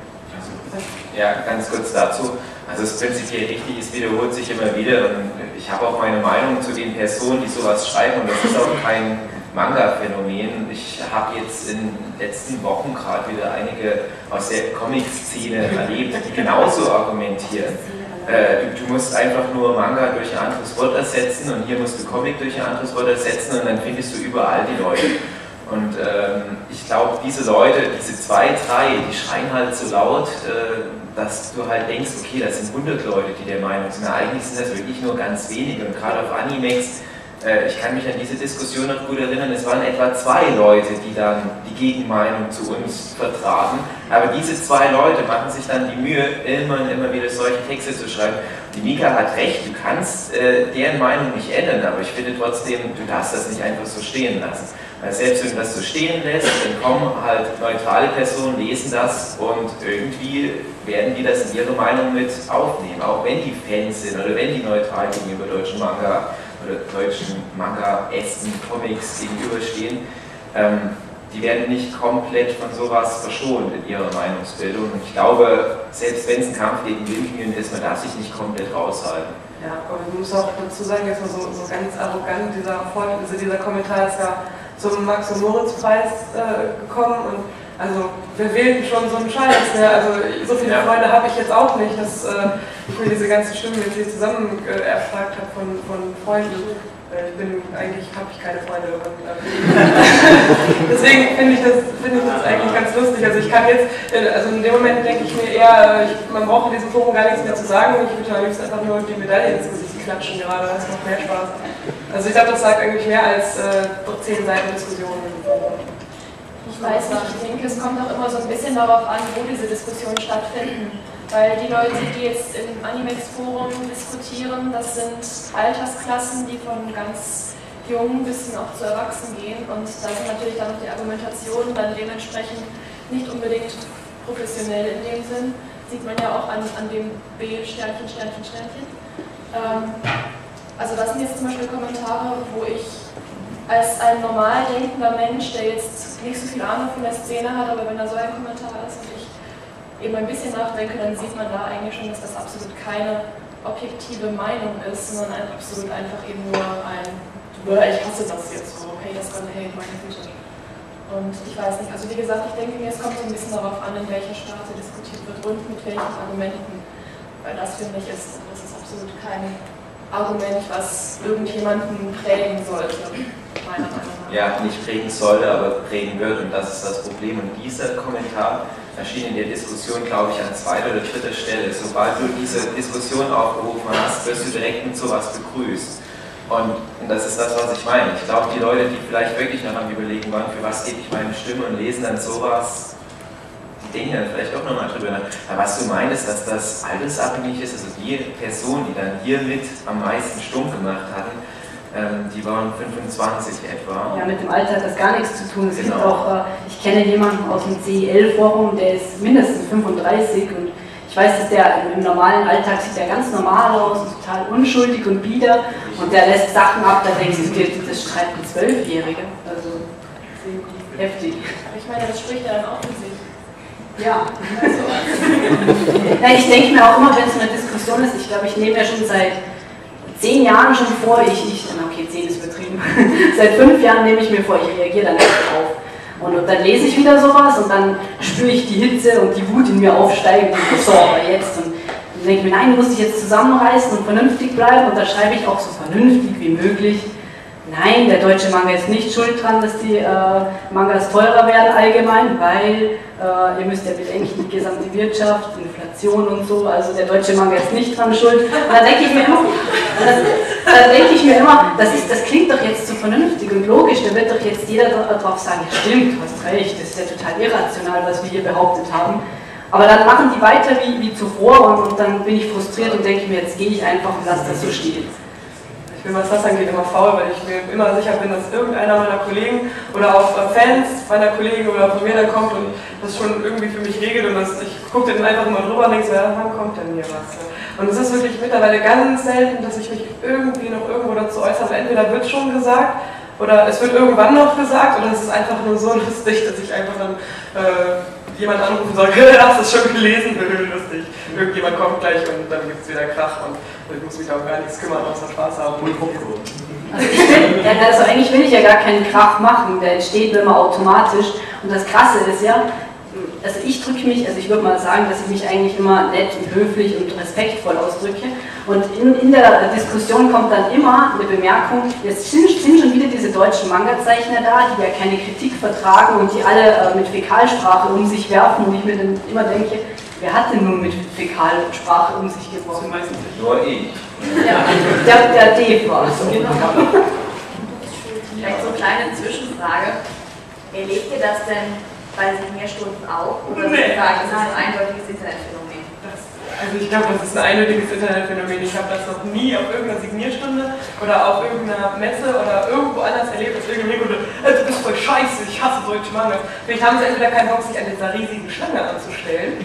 Ja, ganz kurz dazu. Also es prinzipiell richtig, es wiederholt sich immer wieder und ich habe auch meine Meinung zu den Personen, die sowas schreiben und das ist auch kein Manga-Phänomen. Ich habe jetzt in den letzten Wochen gerade wieder einige aus der Comic-Szene erlebt, die genauso argumentieren. Äh, du, du musst einfach nur Manga durch ein anderes Wort ersetzen und hier musst du Comic durch ein anderes Wort ersetzen und dann findest du überall die Leute. Und ähm, ich glaube, diese Leute, diese zwei, drei, die schreien halt so laut, äh, dass du halt denkst, okay, das sind hundert Leute, die der Meinung sind. Na, eigentlich sind das wirklich nur ganz wenige. Und gerade auf Animex, äh, ich kann mich an diese Diskussion noch gut erinnern, es waren etwa zwei Leute, die dann die Gegenmeinung zu uns vertraten. Aber diese zwei Leute machen sich dann die Mühe, immer und immer wieder solche Texte zu schreiben. Die Mika hat recht, du kannst äh, deren Meinung nicht ändern, aber ich finde trotzdem, du darfst das nicht einfach so stehen lassen. Weil selbst wenn du das so stehen lässt, dann kommen halt neutrale Personen, lesen das und irgendwie werden die das in ihre Meinung mit aufnehmen. Auch wenn die Fans sind oder wenn die neutral gegenüber deutschen Manga oder deutschen Manga-Ästen, Comics gegenüberstehen. Ähm, die werden nicht komplett von sowas verschont in ihrer Meinungsbildung. Und ich glaube, selbst wenn es ein Kampf gegen Windmühlen ist, man darf sich nicht komplett raushalten. Ja, aber ich muss auch dazu sagen, jetzt mal so, so ganz arrogant, dieser, also dieser Kommentar ist ja zum Max-Moritz-Preis äh, gekommen und also wir wählten schon so einen Scheiß, ne? Also so viele ja. Freunde habe ich jetzt auch nicht, dass äh, ich mir diese ganzen Stimmen jetzt hier zusammen äh, erfragt habe von, von Freunden. Ich bin eigentlich, habe ich keine Freunde. Und, äh, deswegen finde ich, das, find ich das eigentlich ganz lustig. Also ich kann jetzt, also in dem Moment denke ich mir eher, ich, man braucht in diesem Forum gar nichts mehr zu sagen. Ich würde am liebsten einfach nur die Medaille ins Gesicht klatschen gerade, das macht mehr Spaß. Also ich glaube, das sagt eigentlich mehr als äh, zehn Seiten Diskussion. Ich weiß nicht, ich denke, es kommt auch immer so ein bisschen darauf an, wo diese Diskussionen stattfinden. Weil die Leute, die jetzt im Animex-Forum diskutieren, das sind Altersklassen, die von ganz jung bis hin auch zu erwachsen gehen. Und da sind natürlich dann noch die Argumentationen dann dementsprechend nicht unbedingt professionell in dem Sinn. Sieht man ja auch an, an dem B Sternchen, Sternchen, Sternchen. Ähm, also das sind jetzt zum Beispiel Kommentare, wo ich als ein normal denkender Mensch, der jetzt nicht so viel Ahnung von der Szene hat, aber wenn da so ein Kommentar ist und ich eben ein bisschen nachdenke, dann sieht man da eigentlich schon, dass das absolut keine objektive Meinung ist, sondern ein, absolut einfach eben nur ein, ich hasse das jetzt so, okay, das gonna hate, meine Güte. Und ich weiß nicht, also wie gesagt, ich denke mir, es kommt so ein bisschen darauf an, in welcher Sprache diskutiert wird und mit welchen Argumenten, weil das finde ich ist, das ist absolut kein Argument, was irgendjemanden prägen sollte, meiner Meinung nach. Ja, nicht prägen sollte, aber prägen wird, und das ist das Problem. Und dieser Kommentar erschien in der Diskussion, glaube ich, an zweiter oder dritter Stelle. Sobald du diese Diskussion aufgerufen hast, wirst du direkt mit sowas begrüßt. Und, und das ist das, was ich meine. Ich glaube, die Leute, die vielleicht wirklich noch am Überlegen waren, für was gebe ich meine Stimme und lesen dann sowas, die denken dann vielleicht auch nochmal drüber nach. Aber was du meinst, dass das altersabhängig ist, also die Personen, die dann hiermit am meisten stumm gemacht hatten, die waren fünfundzwanzig etwa. Ja, mit dem Alter hat das gar nichts zu tun. Es genau. gibt auch, ich kenne jemanden aus dem C I L-Forum, der ist mindestens fünfunddreißig und ich weiß, dass der im normalen Alltag sieht der ganz normal aus, total unschuldig und bieder und der lässt Sachen ab, da denkst du dir, das schreibt ein Zwölfjähriger. Also heftig. Aber ich meine, das spricht ja dann auch für sich. Ja. Also. Nein, ich denke mir auch immer, wenn es eine Diskussion ist, ich glaube, ich nehme ja schon seit zehn Jahren schon vor, ich, ich okay, zehn ist übertrieben, seit fünf Jahren nehme ich mir vor, ich reagiere dann nicht drauf. Und, und dann lese ich wieder sowas und dann spüre ich die Hitze und die Wut in mir aufsteigen und so, aber jetzt. Und dann denke ich mir, nein, du musst dich jetzt zusammenreißen und vernünftig bleiben und da schreibe ich auch so vernünftig wie möglich. Nein, der deutsche Manga ist nicht schuld dran, dass die äh, Mangas teurer werden allgemein, weil äh, ihr müsst ja bedenken, die gesamte Wirtschaft, Inflation und so, also der deutsche Manga ist nicht dran schuld. Und dann denke ich mir immer, dann, dann denke ich mir immer, das, ist, das klingt doch jetzt so vernünftig und logisch, da wird doch jetzt jeder drauf sagen, ja stimmt, du hast recht, das ist ja total irrational, was wir hier behauptet haben. Aber dann machen die weiter wie, wie zuvor und, und dann bin ich frustriert und denke mir, jetzt gehe ich einfach und lasse das so stehen. Ich bin, was das angeht, immer faul, weil ich mir immer sicher bin, dass irgendeiner meiner Kollegen oder auch Fans meiner Kollegen oder von mir dann kommt und das schon irgendwie für mich regelt und das, ich gucke dann einfach immer drüber und denke so, ja, wann kommt denn hier was? Und es ist wirklich mittlerweile ganz selten, dass ich mich irgendwie noch irgendwo dazu äußere. Entweder wird schon gesagt oder es wird irgendwann noch gesagt oder es ist einfach nur so lustig, dass ich einfach dann äh, jemand anrufen soll, hast du es schon gelesen? Lustig. Irgendjemand kommt gleich und dann gibt es wieder Krach und ich muss mich auch gar nichts kümmern, außer Spaß haben. Also ich will, ja, also eigentlich will ich ja gar keinen Krach machen, der entsteht immer automatisch. Und das Krasse ist ja, also ich drücke mich, also ich würde mal sagen, dass ich mich eigentlich immer nett und höflich und respektvoll ausdrücke. Und in, in der Diskussion kommt dann immer eine Bemerkung, jetzt sind, sind schon wieder diese deutschen Manga-Zeichner da, die ja keine Kritik vertragen und die alle äh, mit Fäkalsprache um sich werfen. Und ich mir dann immer denke, wer hat denn nun mit Fäkalsprache um sich geworfen? Nur ich. Ja, der, der Dave war es. Vielleicht so eine kleine Zwischenfrage. Erlebt ihr das denn bei Signierstunden auch? Oder nee. Sagen, das ist ein eindeutiges Internetphänomen? Das, also ich glaube, das ist ein eindeutiges Internetphänomen. Ich habe das noch nie auf irgendeiner Signierstunde oder auf irgendeiner Messe oder irgendwo anders erlebt, dass irgendjemand wurde, du bist voll scheiße, ich hasse deutsche Manga. Vielleicht haben sie entweder keinen Bock, sich an dieser riesigen Schlange anzustellen.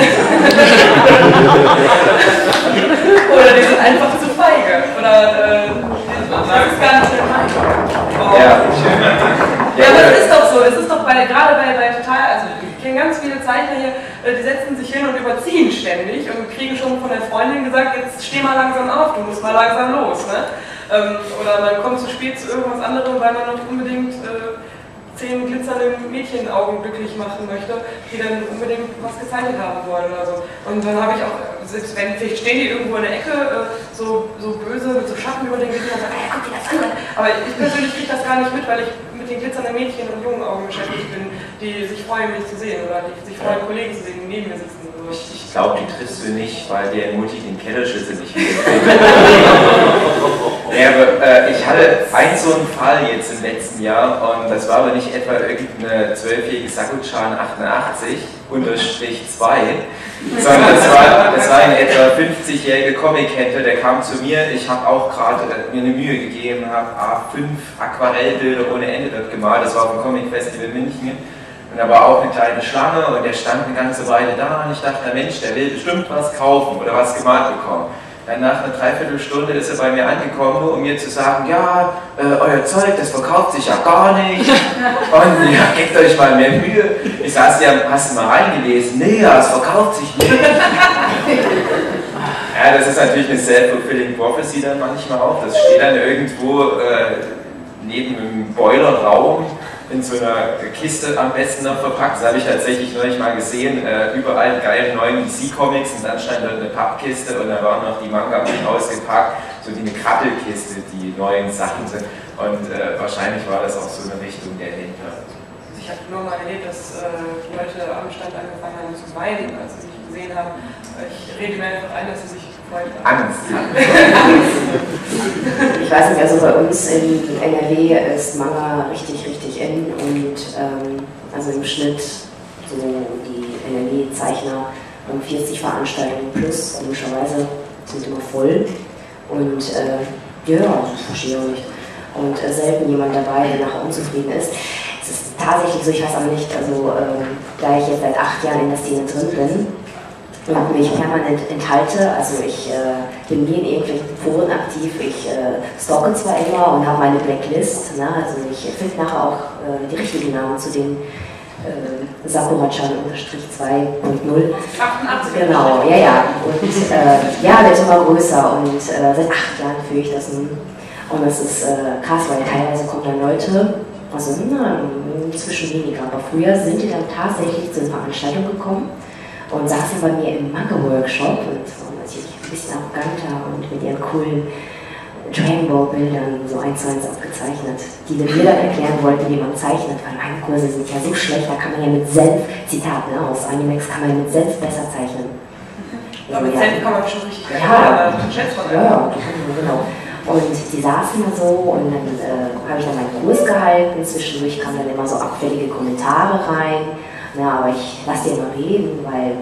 Oder die sind einfach zu feige. Oder äh, das ist gar nicht der Meinung. Oh. Ja, ja, aber das ist doch so, es ist doch bei, gerade bei, bei total, also ich kenne ganz viele Zeichner hier, die setzen sich hin und überziehen ständig und kriegen schon von der Freundin gesagt, jetzt steh mal langsam auf, du musst mal langsam los. Ne? Ähm, oder man kommt zu spät zu irgendwas anderem, weil man noch unbedingt äh, zehn glitzernde Mädchenaugen glücklich machen möchte, die dann unbedingt was gezeichnet haben wollen oder so. Und dann habe ich auch, selbst wenn, vielleicht stehen die irgendwo in der Ecke, äh, so, so böse, mit so Schatten über den Gesicht und sagen, hey, guck dir das an. Aber ich persönlich kriege das gar nicht mit, weil ich mit den glitzernden Mädchen und jungen Augen beschäftigt bin, die sich freuen, mich zu sehen oder die sich freuen, Kollegen zu sehen, die neben mir sitzen. Ich, ich glaube, die triffst du nicht, weil der Mutti den Kellerschlüssel nicht will. Ja, aber, äh, ich hatte einen so einen Fall jetzt im letzten Jahr und das war aber nicht etwa irgendeine zwölfjährige Sakuchan achtundachtzig unterstrich zwei, sondern das war, das war ein etwa fünfzigjähriger Comic-Händler, der kam zu mir. Ich habe auch gerade mir eine Mühe gegeben, habe A fünf Aquarellbilder ohne Ende dort gemalt. Das war auf dem Comic-Festival in München. Und da war auch eine kleine Schlange und der stand eine ganze Weile da und ich dachte, na Mensch, der will bestimmt was kaufen oder was gemalt bekommen. Dann nach einer Dreiviertelstunde ist er bei mir angekommen, nur um mir zu sagen, ja, äh, euer Zeug, das verkauft sich ja gar nicht und ja, gebt euch mal mehr Mühe. Ich saß ja, hast du mal reingelesen? Nee, ja, es verkauft sich nicht. Ja, das ist natürlich eine self-fulfilling prophecy dann manchmal auch. Das steht dann irgendwo äh, neben einem Boilerraum in so einer Kiste am besten noch verpackt. Das habe ich tatsächlich neulich mal gesehen. Äh, überall geile neuen D C-Comics und dann stand dort eine Pappkiste und da waren noch die Manga ausgepackt, so wie eine Krattelkiste, die neuen Sachen sind. Und äh, wahrscheinlich war das auch so eine Richtung der Händler. Ich habe nur mal erlebt, dass äh, die Leute am Stand angefangen haben zu weinen, als sie mich gesehen haben. Ich rede mir einfach ein, dass sie sich gefreut haben. Angst. Ich weiß nicht, also bei uns in N R W ist Manga richtig, richtig in und ähm, also im Schnitt so die N R W-Zeichner um vierzig Veranstaltungen plus, komischerweise sind immer voll und äh, ja, das verstehe ich auch nicht. Und äh, selten jemand dabei, der nachher unzufrieden ist. Es ist tatsächlich so, ich weiß aber nicht, also ähm, da ich jetzt seit acht Jahren in der Szene drin bin, und mich permanent enthalte, also ich äh, bin nie in irgendwelchen Foren aktiv, ich äh, stalke zwar immer und habe meine Blacklist, ne? Also ich finde nachher auch äh, die richtigen Namen zu den äh, Sakurachan-zwei Punkt null. achtundachtzig. Genau, ja, ja. Und äh, ja, wird immer größer und äh, seit acht Jahren führe ich das nun. Und das ist äh, krass, weil teilweise kommen dann Leute, also na, inzwischen weniger, aber früher sind die dann tatsächlich zu den Veranstaltungen gekommen und saßen bei mir im Manga-Workshop und so natürlich ein bisschen arroganter und mit ihren coolen Dragon Ball-Bildern so eins zu eins aufgezeichnet, die mir dann erklären wollten, wie man zeichnet, weil meine Kurse sind ja so schlecht, da kann man ja mit Senf, Zitat, ne, aus Animex kann man ja mit Senf besser zeichnen. Aber mit Senf kann man schon richtig ja, ja, schätzt man ja, genau. Und die saßen da so und dann äh, habe ich dann meinen Kurs gehalten, zwischendurch kamen dann immer so abfällige Kommentare rein. Ja, aber ich lasse dir immer reden, weil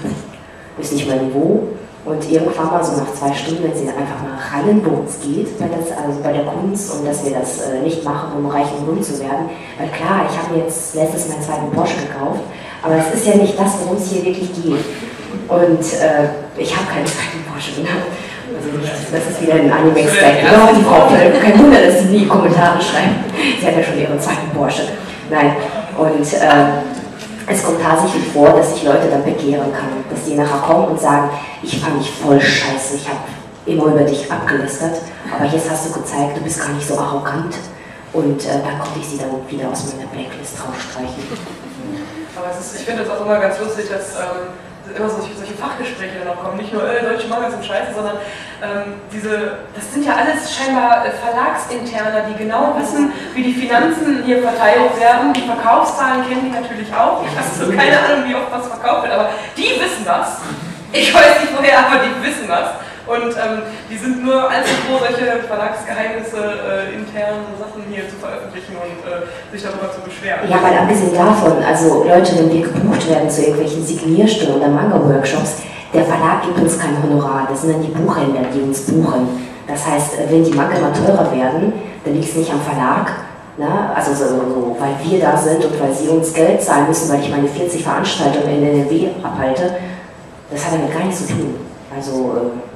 pff, ist nicht mein Niveau. Und irgendwann mal so nach zwei Stunden, wenn sie einfach mal rallen, worum es geht, bei, das, also bei der Kunst und dass wir das äh, nicht machen, um reich und berühmt zu werden. Weil klar, ich habe mir jetzt letztes meinen zweiten Porsche gekauft, aber es ist ja nicht das, worum es hier wirklich geht. Und äh, ich habe keinen zweiten Porsche, ne? Also nicht, das ist wieder ein Animex-Stack. Überhaupt nicht braucht, kein Wunder, dass sie nie Kommentare schreiben. Sie hat ja schon ihren zweiten Porsche. Nein. Und äh, es kommt tatsächlich vor, dass ich Leute dann bekehren kann, dass die nachher kommen und sagen, ich fand dich voll scheiße, ich habe immer über dich abgelästert, aber jetzt hast du gezeigt, du bist gar nicht so arrogant und äh, dann konnte ich sie dann wieder aus meiner Blacklist rausstreichen. Aber es ist, ich finde es auch immer ganz lustig, dass ähm, immer so solche Fachgespräche dann auch kommen, nicht nur äh, deutsche Manga sind scheiße, sondern ähm, diese, das sind ja alles scheinbar äh, Verlagsinterner, die genau wissen, wie die Finanzen hier verteilt werden. Die Verkaufszahlen kennen die natürlich auch. Ich habe so keine Ahnung, wie oft was verkauft wird, aber die wissen das. Ich weiß nicht woher, aber die wissen das. Und ähm, die sind nur allzu froh, solche Verlagsgeheimnisse, äh, internen Sachen hier zu veröffentlichen und äh, sich darüber zu beschweren. Ja, weil abgesehen davon, also Leute, wenn wir gebucht werden zu irgendwelchen Signierstunden oder Manga-Workshops, der Verlag gibt uns kein Honorar, das sind dann die Buchhändler, die uns buchen. Das heißt, wenn die Manga immer teurer werden, dann liegt es nicht am Verlag, ne? Also so, so, weil wir da sind und weil sie uns Geld zahlen müssen, weil ich meine vierzig Veranstaltungen in N R W abhalte, das hat damit gar nichts zu tun. Also, äh,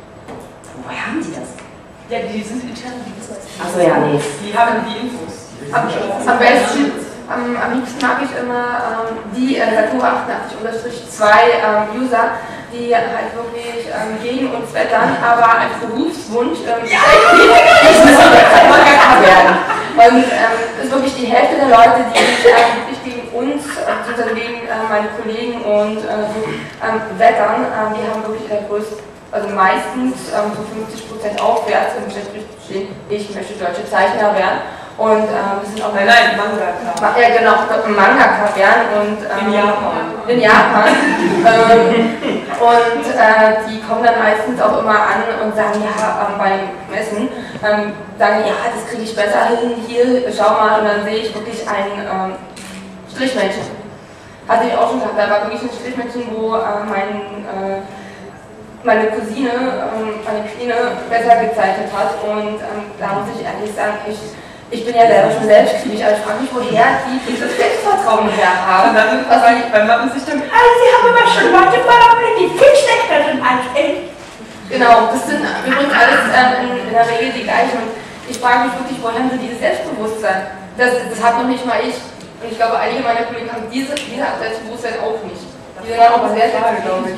woher haben Sie das? Ja, die sind intern, die wissen das. Achso, ja, nee. Die haben die Infos. Am, am besten, am, am liebsten mag ich immer ähm, die äh, Satura achtundachtzig zwei ähm, User, die halt wirklich ähm, gegen uns wettern, aber als Berufswunsch ähm, ja. ich muss Mangaka werden. Und ähm, ist wirklich die Hälfte der Leute, die sich äh, wirklich gegen uns, beziehungsweise äh, gegen äh, meine Kollegen und äh, so ähm, wettern, äh, die haben wirklich der größte, also meistens ähm, so fünfzig Prozent aufwärts im Chat stehen, ich möchte deutsche Zeichner werden. Und ähm, das sind auch nein, nein, Mangaka. Ja, genau, Mangaka werden und ähm, in Japan. In Japan. ähm, und äh, die kommen dann meistens auch immer an und sagen, ja, ähm, beim Messen, ähm, sagen, ja, das kriege ich besser hin, hier, schau mal, und dann sehe ich wirklich ein ähm, Strichmännchen. Hatte ich auch schon gehabt, da war wirklich ein Strichmännchen, wo äh, mein äh, meine Cousine, ähm, meine Kleine, besser gezeichnet hat. Und ähm, da muss ich ehrlich sagen, ich Ich bin ja selber schon selbstkritisch, aber ich frage mich, woher die dieses Selbstvertrauen her haben. Und dann sind was ich beim Mappen sich dann, ah, sie haben aber schon Leute bearbeitet, die viel schlechter sind als ich. Genau, das sind übrigens alles ähm, in, in der Regel die gleichen. Und ich frage mich wirklich, woher haben sie dieses Selbstbewusstsein? Das, das hat noch nicht mal ich. Und ich glaube, einige meiner Kollegen haben diese, diese Art Selbstbewusstsein auch nicht. Die sind auch sehr, sehr, glaube ich.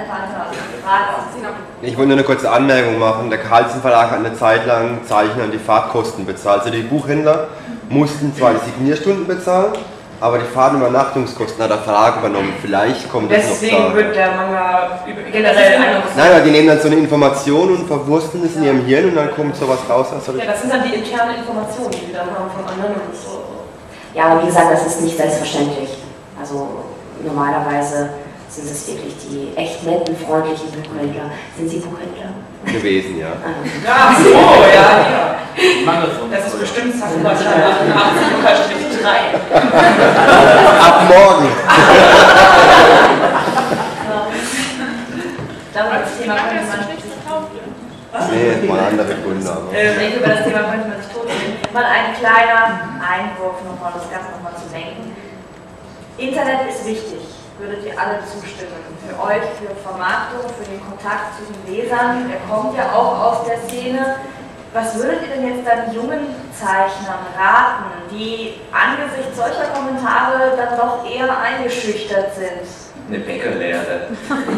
Ich wollte nur eine kurze Anmerkung machen. Der Carlsen Verlag hat eine Zeit lang Zeichnern die Fahrtkosten bezahlt. Also die Buchhändler mussten zwar die Signierstunden bezahlen, aber die Fahrt- und Übernachtungskosten hat der Verlag übernommen. Vielleicht kommt das noch da. Deswegen wird der Manga generell anders. Naja, die nehmen dann so eine Information und verwursten es in ihrem Hirn und dann kommt sowas raus. Also ja, das sind dann die internen Informationen, die wir dann haben von anderen und so. Ja, aber wie gesagt, das ist nicht selbstverständlich. Also normalerweise sind es wirklich die echt netten, freundlichen Buchhändler. Sind Sie Buchhändler? Gewesen, ja. Ach so, ja, ja. Das ist bestimmt Sakura achtundachtzig drei. Ab morgen. Ich glaube, das Thema könnte man sich Nee, mal andere Gründe. Ich denke, über das Thema könnte man sich totstellen. Mal ein kleiner Einwurf nochmal, das Ganze nochmal zu denken. Internet ist wichtig, würdet ihr alle zustimmen. Für euch, für Vermarktung, für den Kontakt zu den Lesern. Der kommt ja auch aus der Szene. Was würdet ihr denn jetzt dann jungen Zeichnern raten, die angesichts solcher Kommentare dann doch eher eingeschüchtert sind? Eine Bäckerlehre.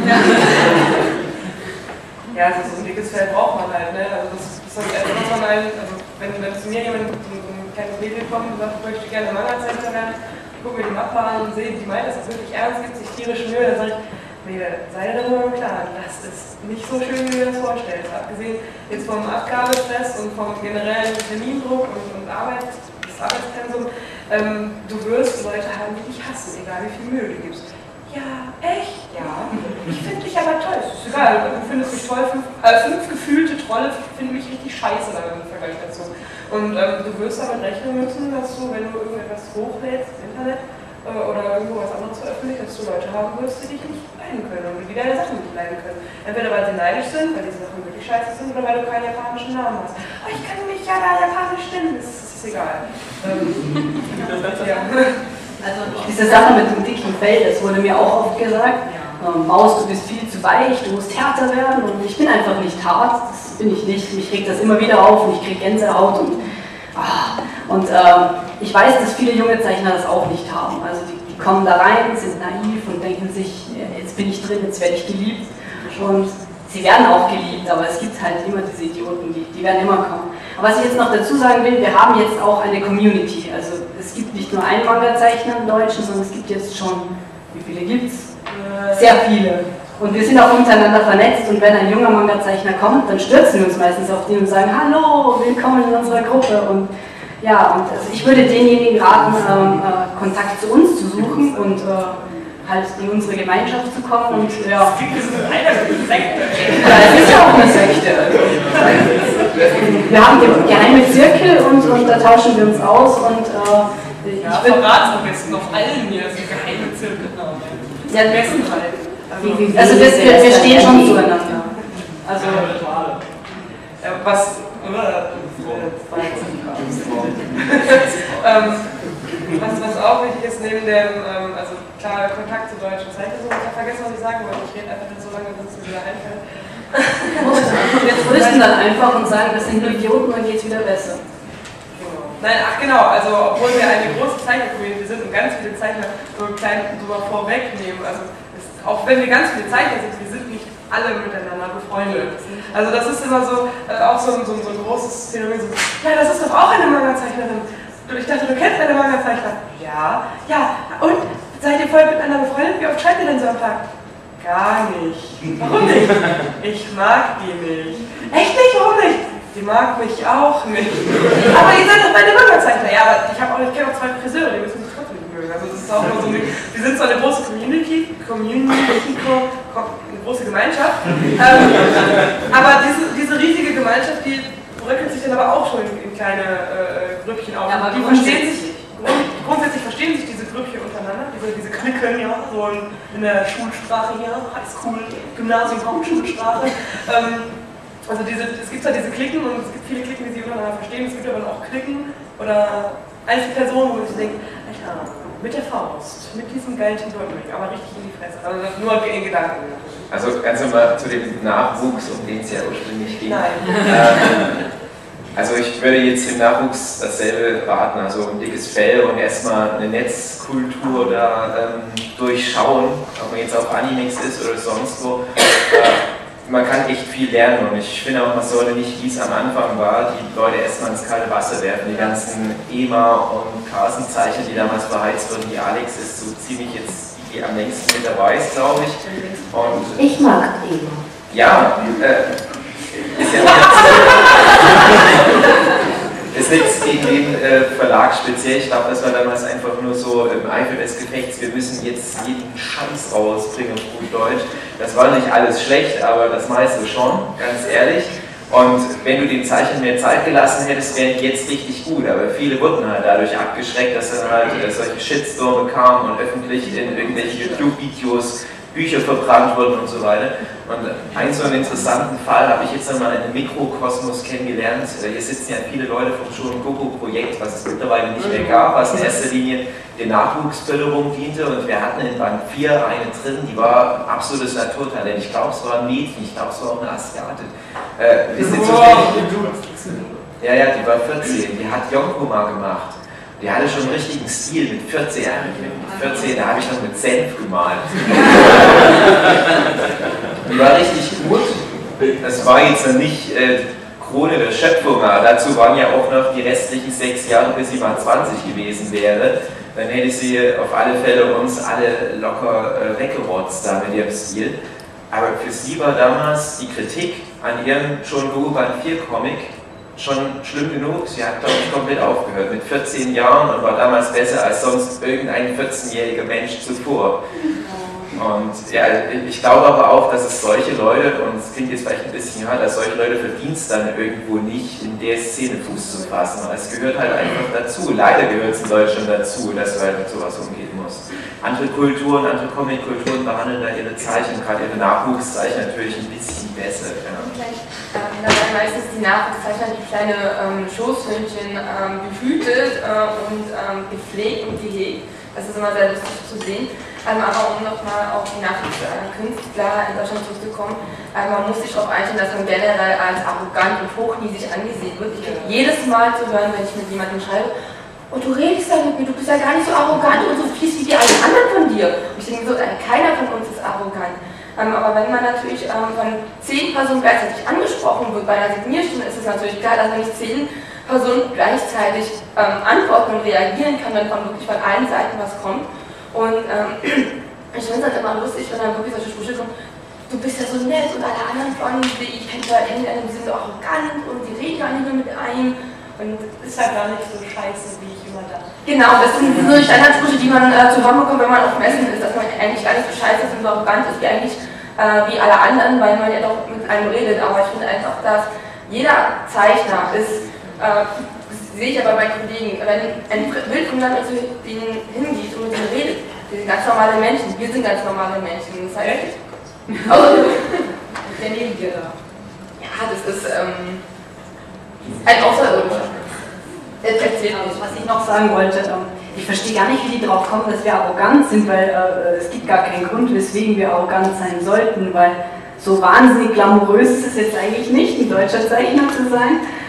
Ja, also so ein dickes Fell braucht man halt, ne? Also das ist das Erste, was man halt, also wenn, wenn zu mir jemand, so ein kleines Mädel kommt und sagt, ich möchte gerne Manga-Zeichner werden, gucke mir die Mappe an und sehe, die meint das ist wirklich ernst, gibt sich tierisch Mühe, dann sage ich, Mädel, sei dir darüber klar, das ist nicht so schön, wie du dir das vorstellst. Abgesehen jetzt vom Abgabestress und vom generellen Termindruck und, und Arbeit, das Arbeitspensum, ähm, du wirst Leute haben, die dich hassen, egal wie viel Mühe du gibst. Ja, echt? Ja. Ich finde dich aber toll. Es ist egal, du findest mich toll. Fünf, äh, fünf gefühlte Trolle finden mich richtig scheiße dann im Vergleich dazu. Und ähm, du wirst damit rechnen müssen, dass du, wenn du irgendetwas hochlädst ins Internet äh, oder irgendwo was anderes veröffentlicht, dass du Leute haben wirst, die dich nicht leiden können und die deine Sachen nicht leiden können. Entweder weil sie neidisch sind, weil diese Sachen wirklich scheiße sind, oder weil du keinen japanischen Namen hast. Aber ich kann mich ja da japanisch nennen, das ist, ist egal. Ähm, ja. Also diese Sache mit dem dicken Fell, das wurde mir auch oft gesagt. Ähm, Maus, du bist viel zu weich, du musst härter werden und ich bin einfach nicht hart, das bin ich nicht. Mich regt das immer wieder auf und ich kriege Gänsehaut und, ah, und ähm, ich weiß, dass viele junge Zeichner das auch nicht haben. Also die, die kommen da rein, sind naiv und denken sich, jetzt bin ich drin, jetzt werde ich geliebt und sie werden auch geliebt, aber es gibt halt immer diese Idioten, die, die werden immer kommen. Aber was ich jetzt noch dazu sagen will, wir haben jetzt auch eine Community, also es gibt nicht nur einen Manga-Zeichner im Deutschen, sondern es gibt jetzt schon, wie viele gibt es? Sehr viele. Und wir sind auch untereinander vernetzt und wenn ein junger Manga-Zeichner kommt, dann stürzen wir uns meistens auf den und sagen, hallo, willkommen in unserer Gruppe. Und ja, und also ich würde denjenigen raten, ähm, äh, Kontakt zu uns zu suchen und äh, halt in unsere Gemeinschaft zu kommen und ja. Das ist eine Sekte. Ja, es ist ja auch eine Sekte. Wir haben den geheimen Zirkel und, und da tauschen wir uns aus und äh, ich ja, würde verraten am besten auf allen hier, das ist ein geheimer Zirkel. Ja, am besten halt. Also, also wir, wir, wir stehen schon zueinander. Also ja, was ähm, was, was auch wichtig ist, neben dem, ähm, also klar, Kontakt zur deutschen Seite, so, ich habe vergessen, was ich sagen wollte, ich rede einfach nicht so lange, bis es mir wieder einfällt. Wir trösten dann einfach und sagen, das sind nur Idioten, dann geht es wieder besser. Genau. Nein, ach genau, also obwohl wir eine große Zeichner-Community sind und ganz viele Zeichner so klein so mal vorwegnehmen, also es, auch wenn wir ganz viele Zeichner sind, wir sind nicht alle miteinander befreundet. Also das ist immer so, äh, auch so ein, so, so ein großes Phänomen, so, ja, das ist doch auch eine Manga-Zeichnerin. Ich dachte, du kennst eine Manga-Zeichner. Ja, ja, und seid ihr voll miteinander befreundet? Wie oft schreibt ihr denn so am Tag? Gar nicht. Warum nicht? Ich mag die nicht. Echt nicht? Warum nicht? Die mag mich auch nicht. Aber ihr seid doch meine Manga-Zeichner. Ja, aber ich, auch, ich kenne auch zwei Friseure, die müssen sich trotzdem nicht mögen. Also das ist auch immer so eine, wir sind so eine große Community, Community, eine große Gemeinschaft. ähm, aber diese, diese riesige Gemeinschaft, die bröckelt sich dann aber auch schon in, in kleine äh, Grüppchen auf. Ja, aber die verstehen sich, grundsätzlich verstehen sich diese Grüppchen untereinander, diese, diese Cliquen, ja, so in, in der Schulsprache hier, Highschool, Gymnasium, Hauptschulsprache. ähm, Also diese, es gibt zwar diese Klicken und es gibt viele Klicken, die sie untereinander verstehen, es gibt aber auch Klicken oder Einzelpersonen, wo man sich denkt, Alter, mit der Faust, mit diesem geilen T-Shirt, aber richtig in die Fresse. Also nur in Gedanken. Also ganz normal zu dem Nachwuchs, um den es ja ursprünglich ging. Nein. Ähm, also ich würde jetzt dem Nachwuchs dasselbe raten, also ein dickes Fell und erstmal eine Netzkultur da ähm, durchschauen, ob man jetzt auf Animex ist oder sonst wo. Äh, Man kann echt viel lernen und ich finde auch, man sollte nicht, wie es am Anfang war, die Leute erstmal ins kalte Wasser werfen. Die ganzen E M A und Carsten-Zeichen, die damals beheizt wurden, die Alex ist so ziemlich jetzt die am längsten mit dabei ist, glaube ich. Und ich mag E M A. Ja, äh, ist ja ist nichts gegen den äh, Verlag speziell. Ich glaube, das war damals einfach nur so im Eifer des Gefechts, wir müssen jetzt jeden Scheiß rausbringen auf gut Deutsch. Das war nicht alles schlecht, aber das meiste schon, ganz ehrlich. Und wenn du den Zeichen mehr Zeit gelassen hättest, wären die jetzt richtig gut. Aber viele wurden halt dadurch abgeschreckt, dass dann halt äh, solche Shitstorme kamen und öffentlich in irgendwelchen YouTube-Videos Bücher verbrannt wurden und so weiter. Und einen so einen interessanten Fall habe ich jetzt einmal in einem Mikrokosmos kennengelernt. Hier sitzen ja viele Leute vom Shonen-Goku-Projekt, was es mittlerweile nicht mehr gab, was in erster Linie der Nachwuchsförderung diente. Und wir hatten in Band vier eine drin, die war ein absolutes Naturtalent. Ich glaube, es war ein Mädchen, ich glaube, es war auch eine Asiatin. Äh, wisst ihr zufällig? Ja, ja, die war vierzehn, die hat Yonkoma gemacht. Die hatte schon einen richtigen Stil mit vierzehn Jahren. Mit vierzehn, da habe ich noch mit Senf gemalt. Die war richtig gut. Das war jetzt noch nicht äh, Krone der Schöpfung, aber dazu waren ja auch noch die restlichen sechs Jahre, bis sie mal zwanzig gewesen wäre. Dann hätte sie auf alle Fälle uns alle locker äh, weggerotzt da mit ihrem Stil. Aber für sie war damals die Kritik an ihrem schon Goku Band vier Comic schon schlimm genug. Sie hat, glaube ich, komplett aufgehört mit vierzehn Jahren und war damals besser als sonst irgendein vierzehnjähriger Mensch zuvor. Und ja, ich glaube aber auch, dass es solche Leute, und es klingt jetzt vielleicht ein bisschen hart, dass solche Leute verdient es dann irgendwo nicht, in der Szene Fuß zu fassen. Es gehört halt einfach dazu. Leider gehört es in Deutschland dazu, dass du halt mit sowas umgehen musst. Andere Kulturen, andere Comic-Kulturen behandeln da ihre Zeichen, gerade ihre Nachwuchszeichen natürlich ein bisschen besser. Ja. Ähm, da werden meistens die Nachwuchszeichner die kleine ähm, Schoßhündchen ähm, behütet äh, und ähm, gepflegt und gehegt. Das ist immer sehr lustig zu sehen. Ähm, aber um nochmal auf die Nachwuchskünstler in Deutschland zurückzukommen, äh, man muss sich darauf einstellen, dass man generell als arrogant und hochnäsig angesehen wird. Ich kriege jedes Mal zu hören, wenn ich mit jemandem schreibe, und du redest ja mit mir, du bist ja gar nicht so arrogant und so fies wie die alle anderen von dir. Und ich denke so, keiner von uns ist arrogant. Ähm, aber wenn man natürlich ähm, von zehn Personen gleichzeitig angesprochen wird, bei einer Signierstunde ist es natürlich klar, dass wenn ich zehn Personen gleichzeitig ähm, antworten und reagieren kann, dann von wirklich von allen Seiten was kommt. Und ähm, ich finde es dann immer lustig, wenn dann wirklich solche Sprüche kommen, du bist ja so nett und alle anderen von ich kenne da irgendeinen, die sind so arrogant und die reden gar nicht mehr mit einem. Und ist halt gar nicht so scheiße, wie ich immer dachte. Genau, das sind so Standardsprüche, die man äh, zu hören bekommt, wenn man auf Messen ist, dass man eigentlich gar nicht so scheiße ist und so arrogant ist wie eigentlich äh, wie alle anderen, weil man ja doch mit einem redet. Aber ich finde einfach, dass jeder Zeichner ist, äh, sehe ich aber bei Kollegen, wenn ein Bild von jemandem zu denen hingeht und mit denen redet, die sind ganz normale Menschen, wir sind ganz normale Menschen. Das heißt, also, der neben dir da. Ja, das ist ähm, ein Außerirdischer. Erzählt uns, was ich noch sagen wollte. Ich verstehe gar nicht, wie die drauf kommen, dass wir arrogant sind, weil äh, es gibt gar keinen Grund, weswegen wir arrogant sein sollten, weil so wahnsinnig glamourös ist es jetzt eigentlich nicht, ein deutscher Zeichner zu sein.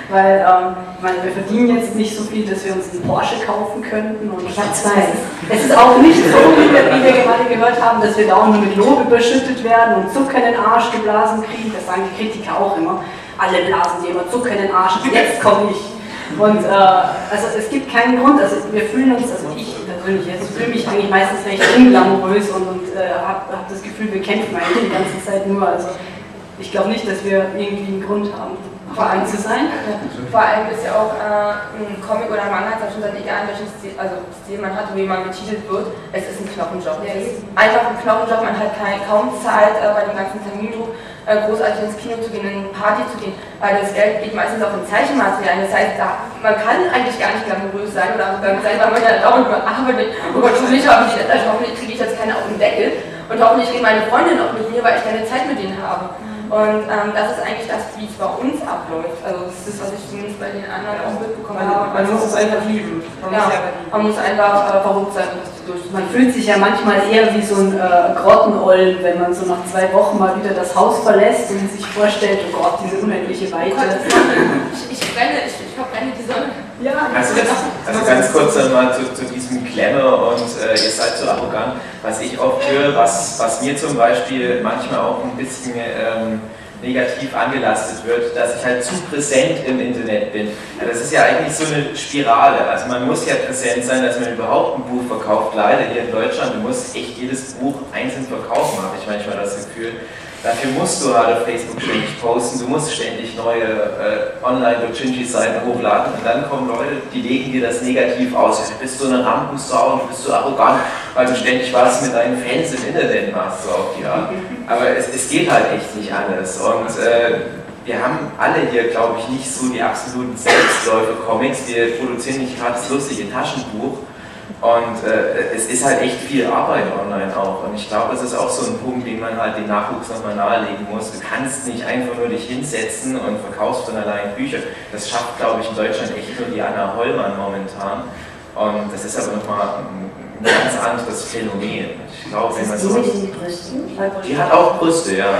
weil ähm, ich meine, wir verdienen jetzt nicht so viel, dass wir uns einen Porsche kaufen könnten. Und ich habe zwei. Es ist auch nicht so, wie wir, wie wir gerade gehört haben, dass wir dauernd mit Lob überschüttet werden und Zucker in den Arsch geblasen kriegen. Das sagen die Kritiker auch immer. Alle blasen dir immer Zucker in den Arsch, jetzt komme ich. Und äh, also es gibt keinen Grund, also wir fühlen uns, also ich persönlich jetzt fühle mich eigentlich meistens recht unglamourös und, und äh, habe hab das Gefühl, wir kämpfen eigentlich die ganze Zeit nur. Also ich glaube nicht, dass wir irgendwie einen Grund haben, vereint zu sein. Ja. Vor allem ist ja auch äh, ein Comic oder ein Manga, schon seit egal welchen Stil, also Stil man hat, wie man betitelt wird, es ist ein Knochenjob. Ja, es ist einfach ein Knochenjob, man hat keine, kaum Zeit äh, bei dem ganzen Termindruck, äh, großartig ins Kino zu gehen, in eine Party zu gehen, weil das Geld geht meistens auch in Zeichenmaterial. Das heißt, da, man kann eigentlich gar nicht glamourös sein oder arrogant sein, weil man ja dauernd arbeitet. Oh Gott, hoffentlich, hoffentlich, hoffentlich kriege ich jetzt keine auf den Deckel und hoffentlich reden meine Freundinnen auch mit mir, weil ich keine Zeit mit denen habe. Und ähm, das ist eigentlich das, wie es bei uns abläuft. Also das ist das, was ich zumindest bei den anderen auch mitbekommen habe. Man muss es einfach lieben. Man ja, muss, ja man muss einfach äh, verrückt sein, um das zu durchziehen. Man fühlt sich ja manchmal eher wie so ein äh, Grottenollen, wenn man so nach zwei Wochen mal wieder das Haus verlässt und sich vorstellt, oh Gott, diese unendliche Weite. Oh Gott, ich, ich brenne, ich, ich verbrenne die Sonne. Ja, also, also ganz kurz mal zu, zu diesem Glamour und äh, ihr seid so arrogant. Was ich oft höre, was, was mir zum Beispiel manchmal auch ein bisschen ähm, negativ angelastet wird, dass ich halt zu präsent im Internet bin. Ja, das ist ja eigentlich so eine Spirale. Also man muss ja präsent sein, dass man überhaupt ein Buch verkauft. Leider hier in Deutschland, du musst echt jedes Buch einzeln verkaufen, habe ich manchmal das Gefühl. Dafür musst du halt auf Facebook ständig posten, du musst ständig neue äh, Online-Dojinshi-Seiten hochladen und dann kommen Leute, die legen dir das negativ aus. Du bist so eine Rampensau und du bist so arrogant, weil du ständig was mit deinen Fans im Internet machst, so auf die Art. Aber es, es geht halt echt nicht anders. Und äh, wir haben alle hier, glaube ich, nicht so die absoluten Selbstläufer-Comics. Wir produzieren nicht gerade das lustige Taschenbuch. Und äh, es ist halt echt viel Arbeit online auch. Und ich glaube, das ist auch so ein Punkt, den man halt dem Nachwuchs nochmal nahelegen muss. Du kannst nicht einfach nur dich hinsetzen und verkaufst von allein Bücher. Das schafft, glaube ich, in Deutschland echt nur die Anna Hollmann momentan. Und das ist aber nochmal ein ganz anderes Phänomen. Ich glaube, wenn man so. Die mit den Brüsten? Die hat auch Brüste, ja.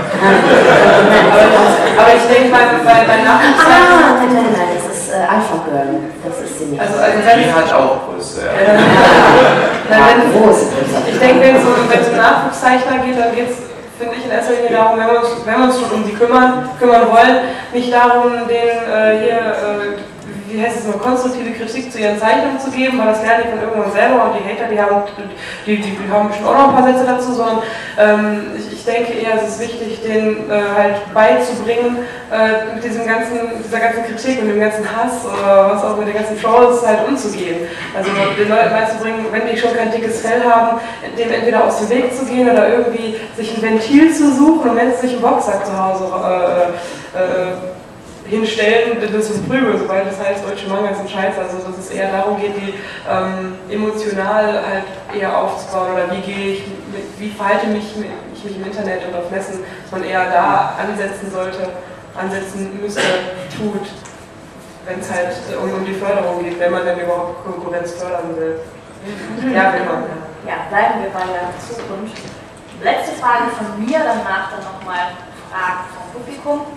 aber, aber ich denke mal, bei, bei Nachwuchs. Ah, nein, nein, nein, das ist äh, Alpha Girl. Das ist sie nicht. Also, also die hat auch Brüste, ja. ja groß. Ich denke, wenn es um, um Nachwuchszeichner geht, dann geht es, finde ich, in erster Linie darum, wenn wir uns, wenn wir uns schon um sie kümmern, kümmern wollen, nicht darum, den äh, hier. Äh, wie heißt es mal, konstruktive Kritik zu ihren Zeichnungen zu geben, weil das lernen die von irgendwann selber und die Hater, die haben, die, die, die haben bestimmt auch noch ein paar Sätze dazu, sondern ähm, ich, ich denke eher, es ist wichtig, denen äh, halt beizubringen, äh, mit diesem ganzen, dieser ganzen Kritik und dem ganzen Hass oder was auch mit den ganzen Trolls halt umzugehen. Also den Leuten beizubringen, wenn die schon kein dickes Fell haben, dem entweder aus dem Weg zu gehen oder irgendwie sich ein Ventil zu suchen und wenn es sich einen Boxsack zu Hause äh, äh, hinstellen, das ist Prügel, sobald das heißt, deutsche Manga ist ein Scheiß, also dass es eher darum geht, die ähm, emotional halt eher aufzubauen oder wie gehe ich, wie verhalte mich, ich mich im Internet und auf Messen, dass man eher da ansetzen sollte, ansetzen müsste, tut, wenn es halt um, um die Förderung geht, wenn man denn überhaupt Konkurrenz fördern will. Mhm. Ja, will man. Ja. Ja, bleiben wir bei der Zukunft. Letzte Frage von mir, danach dann nochmal Fragen vom Publikum.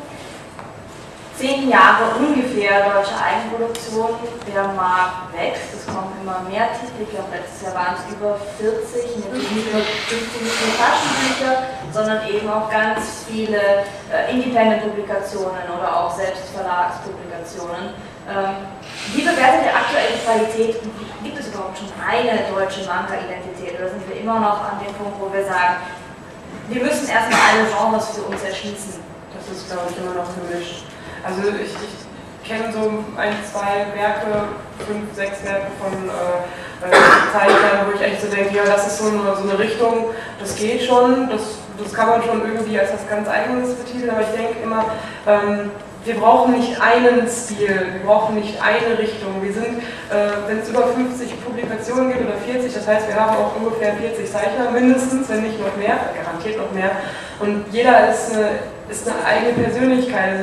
Zehn Jahre ungefähr deutsche Eigenproduktion, der Markt wächst, es kommen immer mehr Titel, ich glaube letztes Jahr waren es über vierzig, nicht nur fünfzig Taschenbücher, sondern eben auch ganz viele äh, Independent-Publikationen oder auch Selbstverlagspublikationen. Ähm, wie bewertet ihr aktuelle Qualität? Gibt es überhaupt schon eine deutsche Manga-Identität oder sind wir immer noch an dem Punkt, wo wir sagen, wir müssen erstmal alle Genres für uns erschließen? Das ist, glaube ich, immer noch gemischt. Also ich, ich kenne so ein, zwei Werke, fünf, sechs Werke von äh, Zeichnern, wo ich echt so denke, ja, das ist so eine, so eine Richtung, das geht schon, das, das kann man schon irgendwie als was ganz Eigenes betiteln, aber ich denke immer, ähm, wir brauchen nicht einen Stil, wir brauchen nicht eine Richtung. Wir sind, äh, wenn es über fünfzig Publikationen gibt oder vierzig, das heißt, wir haben auch ungefähr vierzig Zeichner mindestens, wenn nicht noch mehr, garantiert noch mehr. Und jeder ist eine, ist eine eigene Persönlichkeit. Also ich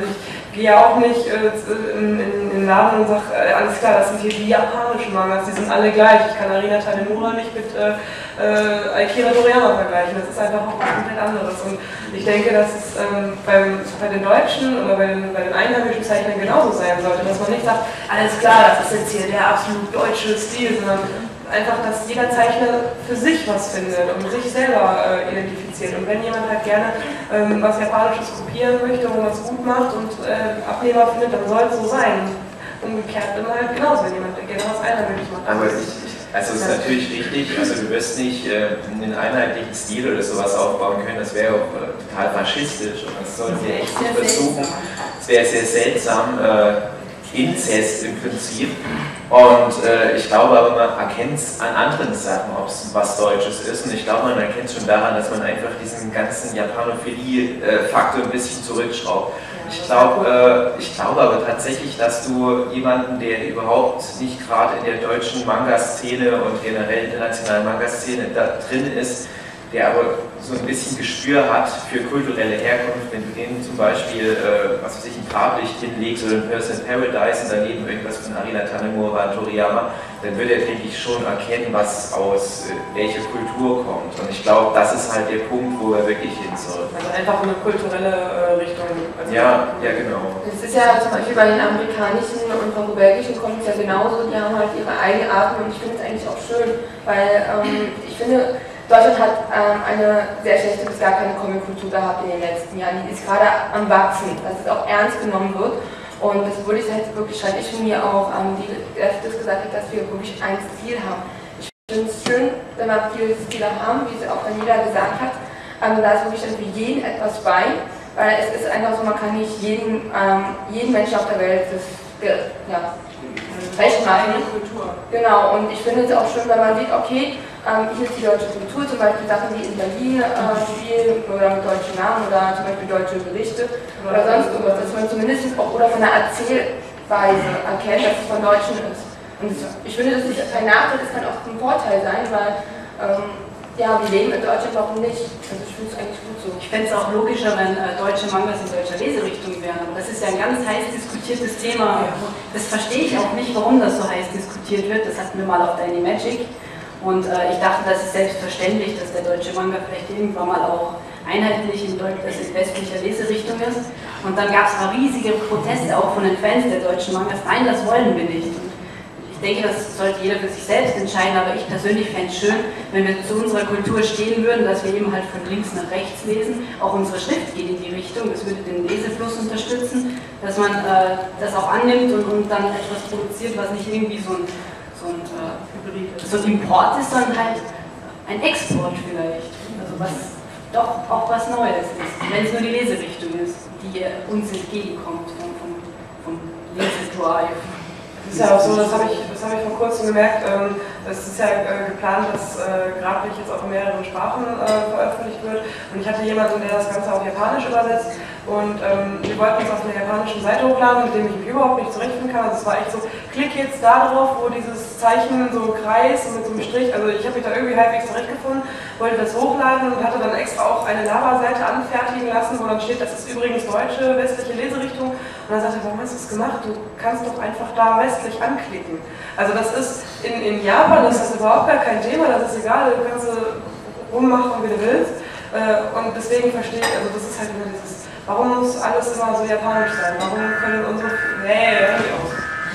gehe ja auch nicht äh, in, in, in den Laden und sage, äh, alles klar, das sind hier die japanischen Mangas, die sind alle gleich. Ich kann Arina Tanemura nicht mit äh, äh, Akira Toriyama vergleichen, das ist einfach auch was komplett anderes. Und ich denke, dass es ähm, beim, bei den Deutschen oder bei den, bei den einheimischen Zeichnern genauso sein sollte, dass man nicht sagt, alles klar, das ist jetzt hier der absolut deutsche Stil, sondern einfach, dass jeder Zeichner für sich was findet und sich selber äh, identifiziert. Und wenn jemand halt gerne ähm, was Japanisches kopieren möchte und was gut macht und äh, Abnehmer findet, dann soll es so sein. Umgekehrt immer halt genauso, wenn jemand gerne was Einheimliches macht. Aber ich, also es ist natürlich richtig, also du wirst nicht äh, einen einheitlichen Stil oder sowas aufbauen können, das wäre auch äh, total faschistisch und das sollten wir echt nicht versuchen. Es wäre sehr seltsam. Äh, Inzest im Prinzip. Und äh, ich glaube aber, man erkennt es an anderen Sachen, ob es was Deutsches ist. Und ich glaube, man erkennt es schon daran, dass man einfach diesen ganzen Japanophilie-Faktor ein bisschen zurückschraubt. Ich glaube äh, ich glaub aber tatsächlich, dass du jemanden, der überhaupt nicht gerade in der deutschen Manga-Szene und generell internationalen Manga-Szene da drin ist, der aber so ein bisschen Gespür hat für kulturelle Herkunft, wenn du denen zum Beispiel, äh, was weiß ich, ein Farblicht hinlegst oder ein Person in Paradise und daneben irgendwas von Arina Tanemura und Toriyama, dann wird er, denke ich, schon erkennen, was aus äh, welcher Kultur kommt. Und ich glaube, das ist halt der Punkt, wo er wirklich hin soll. Also einfach eine kulturelle äh, Richtung. Also ja, ja, genau. Es ist ja zum Beispiel bei den amerikanischen und franco-belgischen Comics ja genauso, die haben halt ihre Eigenarten und ich finde es eigentlich auch schön, weil ähm, ich finde, Deutschland hat ähm, eine sehr schlechte bis gar keine Comic-Kultur gehabt in den letzten Jahren. Die ist gerade am Wachsen, dass es auch ernst genommen wird. Und das würde ich halt wirklich schrecklich von mir auch, ähm, die das gesagt hat, dass wir wirklich ein Stil haben. Ich finde es schön, wenn wir viele Stile haben, wie es auch Daniela gesagt hat. Ähm, da ist wirklich dann für jeden etwas bei, weil es ist einfach so, man kann nicht jeden, ähm, jeden Menschen auf der Welt das ja, recht machen. Genau, und ich finde es auch schön, wenn man sieht, okay, Ähm, hier ist die deutsche Kultur, zum Beispiel Sachen, die in Berlin äh, spielen oder mit deutschen Namen oder zum Beispiel deutsche Gerichte oder sonst irgendwas, dass man zumindest auch oder von der Erzählweise erkennt, dass es von Deutschen ist. Und ich finde, das ist ein Nachteil, das kann auch ein Vorteil sein, weil ähm, ja, wir leben in Deutschland, warum nicht? Also ich finde es eigentlich gut so. Ich fände es auch logischer, wenn äh, deutsche Mangas in deutscher Leserichtung wären, aber das ist ja ein ganz heiß diskutiertes Thema. Das verstehe ich auch nicht, warum das so heiß diskutiert wird. Das hatten wir mal auf Dynamic Magic. Und äh, ich dachte, das ist selbstverständlich, dass der deutsche Manga vielleicht irgendwann mal auch einheitlich in, Deut dass in westlicher Leserichtung ist. Und dann gab es mal riesige Proteste auch von den Fans der deutschen Mangas. Nein, das wollen wir nicht. Und ich denke, das sollte jeder für sich selbst entscheiden, aber ich persönlich fände es schön, wenn wir zu unserer Kultur stehen würden, dass wir eben halt von links nach rechts lesen. Auch unsere Schrift geht in die Richtung, das würde den Lesefluss unterstützen, dass man äh, das auch annimmt und, und dann etwas produziert, was nicht irgendwie so ein So ein, äh, so ein Import ist, sondern halt ein Export vielleicht. Also was doch auch was Neues ist, wenn es nur die Leserichtung ist, die uns entgegenkommt vom, vom, vom Lesedrive. Das ist ja auch so, das habe ich, das hab ich vor kurzem gemerkt, ähm, es ist ja äh, geplant, dass äh, Grablich jetzt auch in mehreren Sprachen äh, veröffentlicht wird und ich hatte jemanden, der das Ganze auf Japanisch übersetzt und ähm, wir wollten es auf einer japanischen Seite hochladen, mit dem ich mich überhaupt nicht zurechtfinden kann, also es war echt so, klick jetzt da drauf, wo dieses Zeichen so Kreis und mit so einem Strich, also ich habe mich da irgendwie halbwegs zurechtgefunden, wollte das hochladen und hatte dann extra auch eine Lava-Seite anfertigen lassen, wo dann steht, das ist übrigens deutsche, westliche Leserichtung und dann sagte ich, warum hast du es gemacht? Du kannst doch einfach da westlich anklicken. Also das ist, in, in Japan ist das überhaupt gar kein Thema, das ist egal, du kannst rummachen, wie du willst und deswegen verstehe ich, also das ist halt immer dieses, warum muss alles immer so japanisch sein? Warum können unsere, nee, hör nicht aus.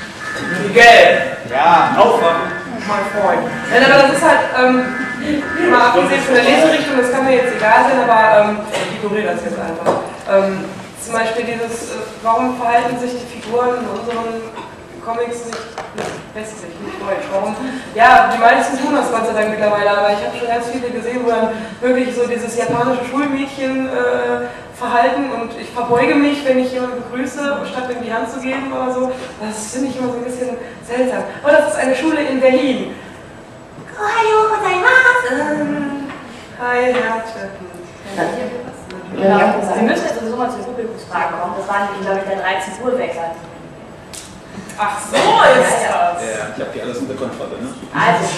Miguel! Ja, aufwachen! Mein Freund. Ja, aber das ist halt, ähm, mal abgesehen von der Leserichtung, das kann mir jetzt egal sein, aber ähm, ich ignoriere das jetzt einfach. Ähm, zum Beispiel dieses, äh, warum verhalten sich die Figuren in unseren Comics nicht, nicht westlich, nicht deutsch? Warum? Ja, die meisten tun das Gott sei Dank mittlerweile, aber ich habe schon ganz viele gesehen, wo dann wirklich so dieses japanische Schulmädchen äh, verhalten und ich verbeuge mich, wenn ich jemanden begrüße, statt ihm die Hand zu geben oder so. Das finde ich immer so ein bisschen seltsam. Aber das ist eine Schule in Berlin. Ohayou gozaimasu. Hi, Herzchen. Genau. Wir müssen jetzt sowieso mal zur Publikumsfrage kommen. Das war nämlich, glaube ich, der dreizehn Uhr Wecker. Ach so ist das. Ja, ich habe die alles unter Kontrolle, ne? Also,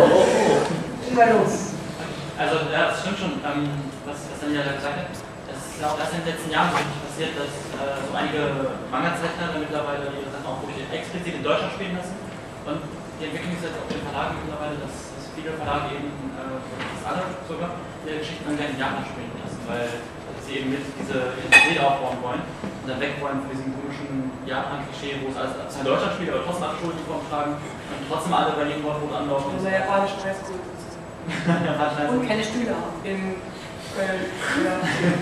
gehen wir los. Also, ja, das stimmt schon, ähm, was, was Daniela gesagt hat. Das ist ja auch erst in den letzten Jahren so richtig passiert, dass äh, so einige Manga-Zeichner mittlerweile ihre Sachen auch wirklich explizit in Deutschland spielen lassen. Und die Entwicklung ist jetzt auf den Verlagen mittlerweile, dass, dass viele Verlage eben, äh, fast alle sogar, ihre Geschichten dann gerne in Japan spielen lassen, weil sie eben mit diese Identität aufbauen wollen und dann weg wollen von diesem komischen Japan-Klischee, wo es alles in Deutschland spielt, aber trotzdem alle Schuluniform tragen und trotzdem alle bei jedem Wort anlaufen. Also japanische Highschool. Und keine Stühle haben. In Köln. Ja.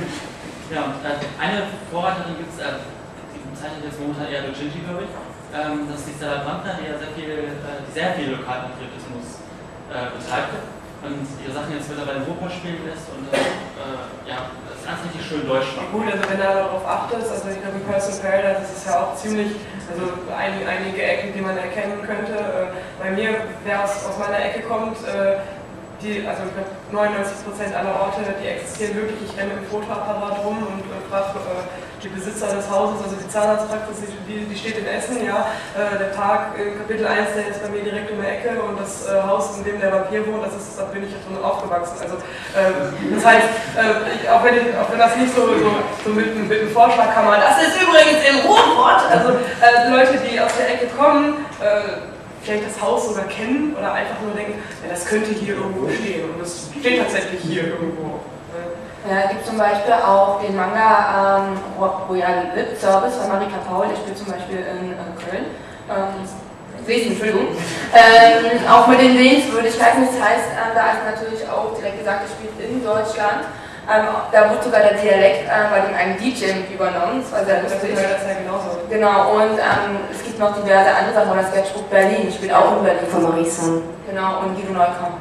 Ja, eine Vorreiterin gibt es, äh, die bezeichnet jetzt momentan eher Doujinshi, glaube ich. Ähm, das ist die Stella Brandner, die ja sehr viel, äh, die sehr viel Lokalpatriotismus äh, betreibt und ihre Sachen jetzt mittlerweile in Europa spielen lässt und äh, ja, das ist ganz richtig schön deutsch macht. Gut, also wenn du darauf achtest, also ich glaube in Person Paradise, das ist ja auch ziemlich, also ein, einige Ecken, die man erkennen könnte. Äh, bei mir, wer aus, aus meiner Ecke kommt, äh, die, also ich glaube neunundneunzig Prozent aller Orte, die existieren wirklich. Ich renne im Fotoapparat rum und äh, frage äh, die Besitzer des Hauses, also die Zahnarztpraxis, die, die steht in Essen, ja. Äh, der Park in Kapitel eins, der ist bei mir direkt um die Ecke und das äh, Haus, in dem der Vampir wohnt, das ist, da bin ich schon aufgewachsen. Also äh, das heißt, äh, ich, auch, wenn ich, auch wenn das nicht so, so, so mit, mit einem Vorschlag kann man, das ist übrigens in Ruhrpott, also äh, Leute, die aus der Ecke kommen, äh, vielleicht das Haus sogar kennen oder einfach nur denken, ja, das könnte hier irgendwo stehen und das steht tatsächlich hier irgendwo. Ja, es gibt zum Beispiel auch den Manga ähm, Royal Lip Service von Marika Paul, der spielt zum Beispiel in äh, Köln. Ähm, Wesen, Entschuldigung. Ähm, auch mit den Sehenswürdigkeiten, das heißt, äh, da ist natürlich auch direkt gesagt, er spielt in Deutschland. Ähm, da wurde sogar der Dialekt äh, bei dem einen D J mit übernommen, das war sehr lustig. Das ist ja genauso. Genau, und ähm, es gibt noch diverse andere Sachen, das Sketchbook Berlin, ich spiele auch in Berlin. Von Marisa. Genau, und Guido Neukamp.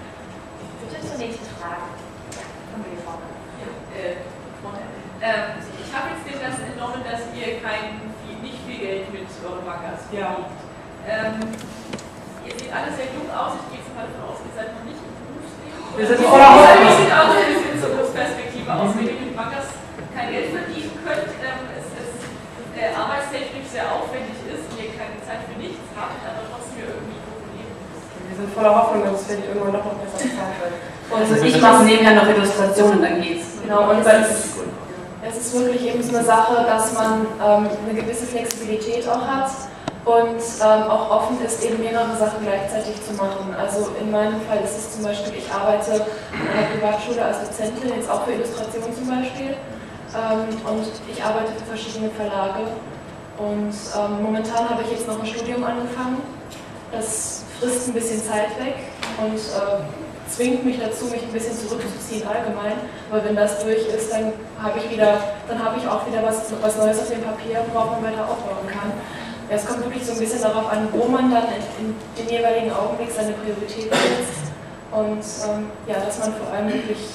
Bitte zur nächsten Frage. Ja, kommen wir hier vorne. Äh, ähm, ich habe jetzt den das entnommen, dass ihr kein, viel, nicht viel Geld mit euren Mangas verdient. Ja. Ähm, ihr seht alle sehr jung aus, ich gehe jetzt mal davon aus, ihr seid noch nicht im Berufsleben. Wir sind voller Hoffnung. Ihr seht auch so ein bisschen Zukunftsperspektive aus, wenn ihr mit Mangas kein Geld verdienen könnt, ähm, es ist äh, arbeitstechnisch sehr aufwendig ist und ihr keine Zeit für nichts habt, aber trotzdem ihr irgendwie leben müsst. Wir sind voller Hoffnung, dass es vielleicht irgendwann noch besser bezahlt wird. Also ich mache nebenher noch Illustrationen, dann geht's. Genau, und es ist, es ist wirklich eben so eine Sache, dass man ähm, eine gewisse Flexibilität auch hat und ähm, auch offen ist, eben mehrere Sachen gleichzeitig zu machen. Also in meinem Fall ist es zum Beispiel, ich arbeite an einer Privatschule als Dozentin, jetzt auch für Illustration zum Beispiel, ähm, und ich arbeite für verschiedene Verlage. Und ähm, momentan habe ich jetzt noch ein Studium angefangen. Das frisst ein bisschen Zeit weg und äh, zwingt mich dazu, mich ein bisschen zurückzuziehen allgemein. Aber wenn das durch ist, dann habe ich wieder, dann habe ich auch wieder was, was Neues auf dem Papier, worauf man weiter aufbauen kann. Ja, es kommt wirklich so ein bisschen darauf an, wo man dann in, in den jeweiligen Augenblick seine Prioritäten setzt. Und ähm, ja, dass man vor allem wirklich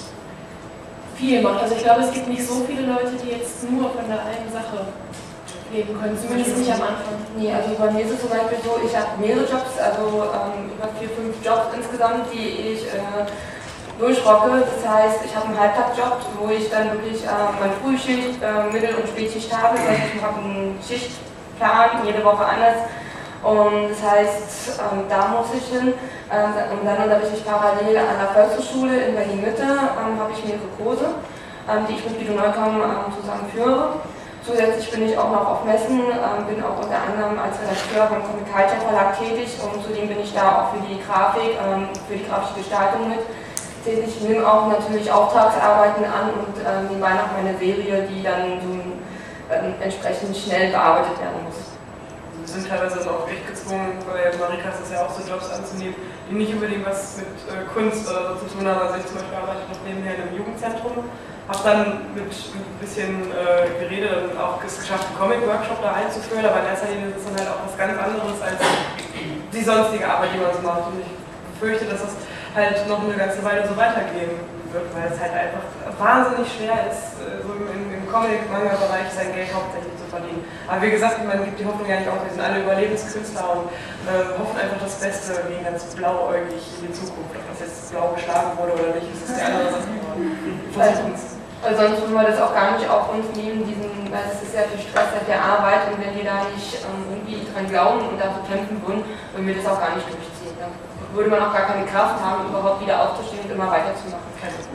viel macht. Also ich glaube, es gibt nicht so viele Leute, die jetzt nur von der einen Sache leben können, zumindest nicht am Anfang. Nee, also bei mir ist es zum Beispiel so, ich habe mehrere Jobs, also ähm, über vier, fünf Jobs insgesamt, die ich äh, durchrocke. Das heißt, ich habe einen Halbtagsjob, wo ich dann wirklich äh, meine Frühschicht, äh, Mittel- und Spätschicht habe. Das heißt, ich habe einen Schichtplan, jede Woche anders. Und das heißt, ähm, da muss ich hin. Ähm, und dann unterrichte ich parallel an der Volkshochschule in Berlin-Mitte, ähm, habe ich mehrere Kurse, ähm, die ich mit Guido Neukamp ähm, zusammen führe. Zusätzlich bin ich auch noch auf Messen, ähm, bin auch unter anderem als Redakteur beim Comic Culture Verlag tätig und zudem bin ich da auch für die Grafik, ähm, für die grafische Gestaltung mit tätig. Ich nehme auch natürlich Auftragsarbeiten an und ähm, nebenbei noch meine Serie, die dann so ähm, entsprechend schnell bearbeitet werden muss. Wir sind teilweise auch echt gezwungen, bei Marika ist es ja auch so, Jobs anzunehmen, die nicht unbedingt was mit äh, Kunst oder so zu tun haben. Also ich zum Beispiel arbeite noch nebenher in einem Jugendzentrum. Habe dann mit ein bisschen äh, geredet und auch es geschafft, einen Comic-Workshop da einzuführen, aber in erster Linie ist es dann halt auch was ganz anderes als die sonstige Arbeit, die man so macht. Und ich befürchte, dass es halt noch eine ganze Weile so weitergehen wird, weil es halt einfach wahnsinnig schwer ist, so im, im Comic-Manga-Bereich sein Geld hauptsächlich zu verdienen. Aber wie gesagt, man gibt die Hoffnung ja nicht auf, wir sind alle Überlebenskünstler und äh, hoffen einfach das Beste, gehen ganz blauäugig in die Zukunft. Ob das jetzt blau geschlagen wurde oder nicht, das ist die andere Sache. Versuchen es. Weil sonst würden wir das auch gar nicht auf uns nehmen, diesen, weil es ist ja viel Stress auf der Arbeit und wenn wir da nicht ähm, irgendwie dran glauben und dafür kämpfen würden, würden wir das auch gar nicht durchziehen. Dann würde man auch gar keine Kraft haben, überhaupt wieder aufzustehen und immer weiterzumachen.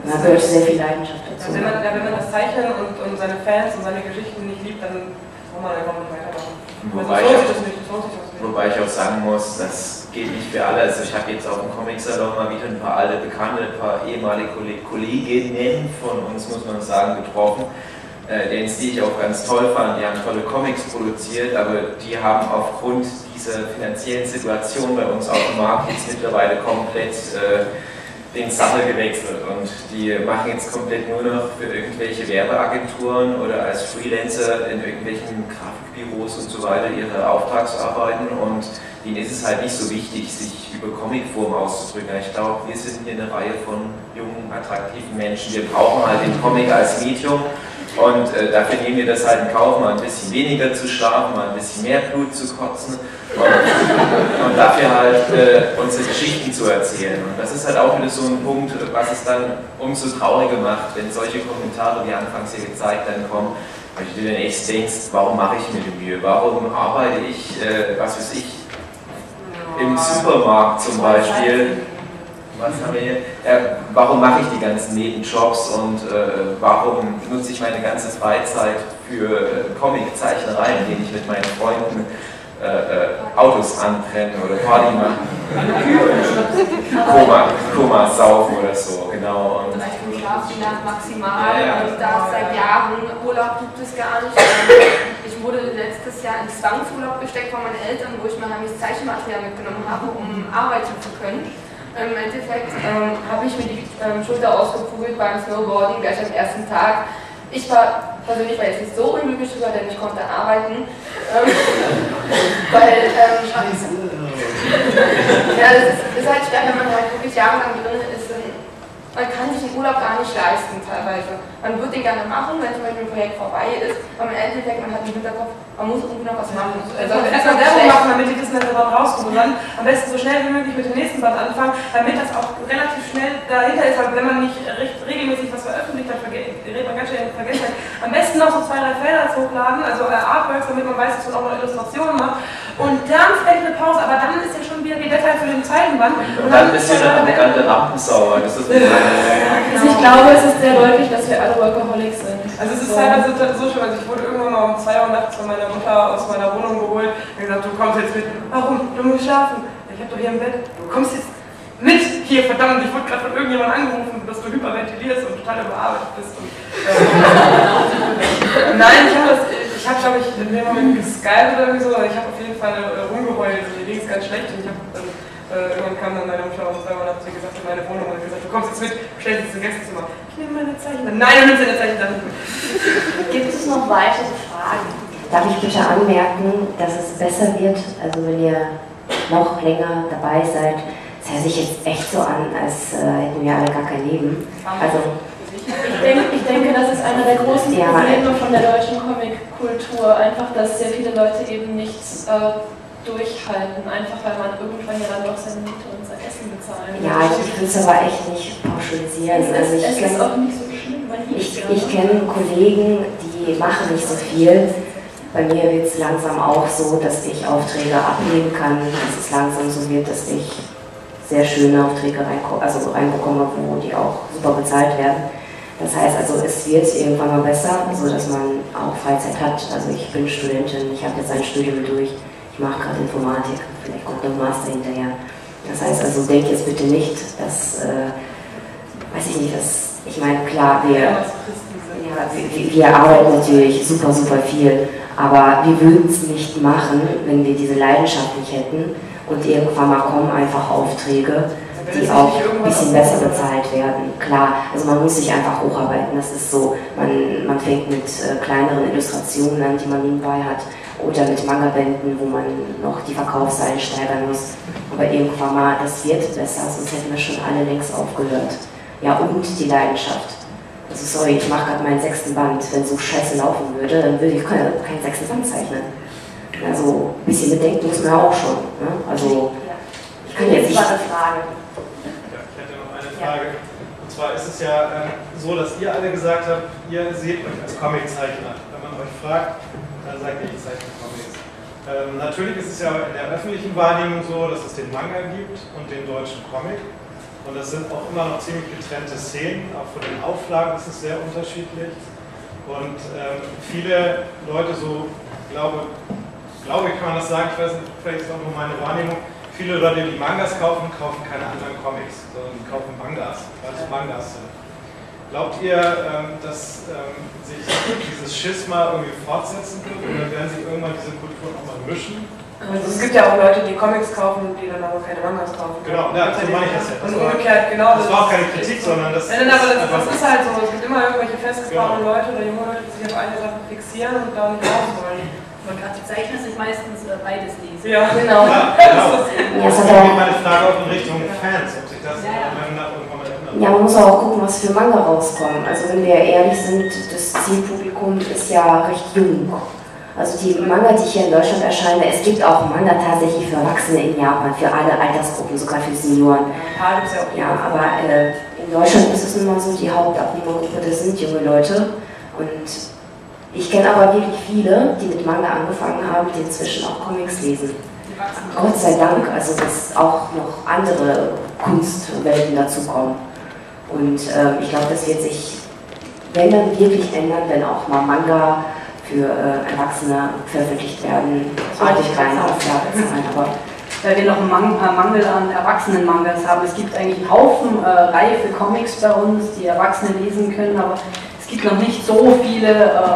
Da gehört sehr viel Leidenschaft dazu. Also wenn, man, ja, wenn man das Zeichnen und, und seine Fans und seine Geschichten nicht liebt, dann kann man einfach nicht weitermachen. Wobei, also, ich so auch, nicht, so nicht wobei ich auch sagen muss, das geht nicht für alle. Also ich habe jetzt auf dem Comic-Salon mal wieder ein paar alte Bekannte, ein paar ehemalige Kolleginnen von uns, muss man sagen, getroffen, äh, denen die ich auch ganz toll fand. Die haben tolle Comics produziert, aber die haben aufgrund dieser finanziellen Situation bei uns auf dem Markt jetzt mittlerweile komplett äh, den Sattel gewechselt und die machen jetzt komplett nur noch für irgendwelche Werbeagenturen oder als Freelancer in irgendwelchen Grafikbüros und so weiter ihre Auftragsarbeiten und denen ist es halt nicht so wichtig, sich über Comicform auszudrücken. Ich glaube, wir sind hier eine Reihe von jungen, attraktiven Menschen. Wir brauchen halt den Comic als Medium und äh, dafür nehmen wir das halt in Kauf, mal ein bisschen weniger zu schlafen, mal ein bisschen mehr Blut zu kotzen und, und dafür halt äh, unsere Geschichten zu erzählen. Und das ist halt auch wieder so ein Punkt, was es dann umso trauriger macht, wenn solche Kommentare, wie anfangs hier gezeigt, dann kommen, weil du dir dann echt denkst, warum mache ich mir die Mühe, warum arbeite ich, äh, was weiß ich, im Supermarkt zum Beispiel. Was haben wir hier? Ja, warum mache ich die ganzen Nebenjobs und äh, warum nutze ich meine ganze Freizeit für äh, Comiczeichnerei, in denen ich mit meinen Freunden äh, äh, Autos antrennen oder Party machen, Koma, Koma saufen oder so, genau. Und drei Stunden Schlaf die Nacht maximal ja, ja. und da seit Jahren Urlaub gibt es gar nicht. Ich wurde letztes Jahr in Zwangsurlaub gesteckt von meinen Eltern, wo ich mein heimliches Zeichenmaterial mitgenommen habe, um arbeiten zu können. Im Endeffekt ähm, habe ich mir die ähm, Schulter ausgekugelt beim Snowboarden gleich am ersten Tag. Ich war persönlich war jetzt nicht so unglücklich drüber, denn ich konnte arbeiten. Ähm, weil, ähm, ja, das ist, ist halt schwer, wenn man halt wirklich jahrelang drin ist. Man kann sich den Urlaub gar nicht leisten teilweise. Man würde den gerne machen, wenn zum Beispiel ein Projekt vorbei ist, aber im Endeffekt, man hat im Hinterkopf, man muss irgendwie noch was machen. Also erstmal Werbung machen, damit die wissen, dass der Band rauskommt und dann am besten so schnell wie möglich mit dem nächsten Band anfangen, damit das auch relativ schnell dahinter ist, weil wenn man nicht recht, regelmäßig was veröffentlicht hat, redet man ganz schnell in Vergessenheit. Am besten noch so zwei, drei Felder hochladen, also äh, Artworks, damit man weiß, dass man auch noch Illustrationen macht und dann vielleicht eine Pause, aber dann ist ja schon wieder die Deadline für den zweiten Band. Und, und dann ist ja eine arrogante Rampensau, das ist also ich glaube, es ist sehr deutlich, dass wir alle Workaholics sind. Also es ist so. Teilweise so schön, also ich wurde irgendwann mal um zwei Uhr nachts von meiner Mutter aus meiner Wohnung geholt und gesagt, du kommst jetzt mit. Warum? Du musst schlafen. Ich hab doch hier im Bett. Du kommst jetzt mit hier, verdammt, ich wurde gerade von irgendjemandem angerufen, dass du hyperventilierst und total überarbeitet bist. Und, äh, nein, ich habe das, ich habe glaube ich in dem Moment geskypt oder irgendwie so, ich habe auf jeden Fall äh, rumgeheult und mir ging es ganz schlecht und ich habe dann Äh, irgendwann kam dann meine Mutter um zwei Uhr nachts, wie gesagt, in meine Wohnung und hat gesagt, du kommst jetzt mit, stellst jetzt ins Gästezimmer. Ich nehme meine Zeichen. Nein, du nimmst deine Zeichen dann. Gibt es noch weitere Fragen? Darf ich bitte anmerken, dass es besser wird, also wenn ihr noch länger dabei seid, es hört sich jetzt echt so an, als äh, hätten wir alle gar kein Leben. Also, ich, denke, ich denke, das ist einer der großen ja, Probleme von der deutschen Comic-Kultur, einfach, dass sehr viele Leute eben nichts äh, durchhalten, einfach weil man irgendwann ja dann doch seine Miete und sein Essen bezahlen muss. ja, ich will es aber echt nicht pauschalisieren. Es, also ich es kenn, ist auch nicht so schlimm, man Ich, ich kenne Kollegen, die machen nicht so viel. Bei mir wird es langsam auch so, dass ich Aufträge ablehnen kann, dass es langsam so wird, dass ich sehr schöne Aufträge reinko- also reinbekomme, wo die auch super bezahlt werden. Das heißt also, es wird irgendwann mal besser, so dass man auch Freizeit hat. Also ich bin Studentin, ich habe jetzt ein Studium durch. Ich mache gerade Informatik, vielleicht kommt noch ein Master hinterher. Das heißt also, denke jetzt bitte nicht, dass, äh, weiß ich nicht, dass, ich meine, klar, wir, ja, wir, wir arbeiten natürlich super, super viel, aber wir würden es nicht machen, wenn wir diese Leidenschaft nicht hätten und irgendwann mal kommen einfach Aufträge, die auch ein bisschen besser bezahlt werden. Klar, also man muss sich einfach hocharbeiten, das ist so, man, man fängt mit äh, kleineren Illustrationen an, die man nebenbei hat, oder mit Manga-Bänden, wo man noch die Verkaufszahlen steigern muss. Aber irgendwann mal, das wird besser, sonst hätten wir schon alle längst aufgehört. Ja, und die Leidenschaft. Also sorry, ich mache gerade meinen sechsten Band. Wenn so scheiße laufen würde, dann würde ich keinen kein sechsten Band zeichnen. Also ein bisschen bedenken muss man ja auch schon. Ne? Also ich kann jetzt nicht... eine Frage. Ja, ich hätte noch eine Frage. Und zwar ist es ja äh, so, dass ihr alle gesagt habt, ihr seht euch als Comiczeichner. Wenn man euch fragt, dann sagt ihr, ich zeichne Comics. Ähm, natürlich ist es ja in der öffentlichen Wahrnehmung so, dass es den Manga gibt und den deutschen Comic. Und das sind auch immer noch ziemlich getrennte Szenen, auch von den Auflagen ist es sehr unterschiedlich. Und ähm, viele Leute, so glaube, glaube ich, kann man das sagen, ich weiß nicht, vielleicht ist auch nur meine Wahrnehmung, viele Leute, die Mangas kaufen, kaufen keine anderen Comics, sondern die kaufen Mangas, weil es Mangas sind. Glaubt ihr, ähm, dass ähm, sich dieses Schisma irgendwie fortsetzen wird oder werden sich irgendwann diese Kulturen nochmal mischen? Also es gibt ja auch Leute, die Comics kaufen, die dann aber keine Mangas kaufen. Genau, ja, so meine ich das ja. Und umgekehrt, genau. Das war auch keine Kritik, sondern das, nein, nein, aber das, das das ist halt so. Es gibt immer irgendwelche festgefahrenen genau. Leute oder junge Leute, die sich auf eine Sache fixieren und da nicht raus wollen. Und gerade die Zeichner sich meistens beides lesen. Ja, genau. Ja, genau. Ja, das ist auch meine Frage auch in Richtung Fans, ob sich das ja, ja. nach irgendwann mal ändert. Ja, man muss auch gucken, was für Manga rauskommen. Also wenn wir ehrlich sind, das Zielpublikum ist ja recht jung. Also die Manga, die hier in Deutschland erscheinen, es gibt auch Manga tatsächlich für Erwachsene in Japan, für alle Altersgruppen, sogar für Senioren. Ja, ja, auch ja aber äh, in Deutschland ist es nun mal so, die Hauptabnehmergruppe, das sind junge Leute. Und ich kenne aber wirklich viele, die mit Manga angefangen haben, die inzwischen auch Comics lesen. Gott sei Dank, also dass auch noch andere Kunstwelten dazukommen. Und äh, ich glaube, das wird sich, wenn dann wirklich ändern, wenn auch mal Manga für äh, Erwachsene veröffentlicht werden. Das wollte ich keine Aufgabe sein, aber weil wir noch einen Mang äh, Mangel an Erwachsenen-Mangas haben. Es gibt eigentlich einen Haufen äh, reife Comics bei uns, die Erwachsene lesen können, aber es gibt noch nicht so viele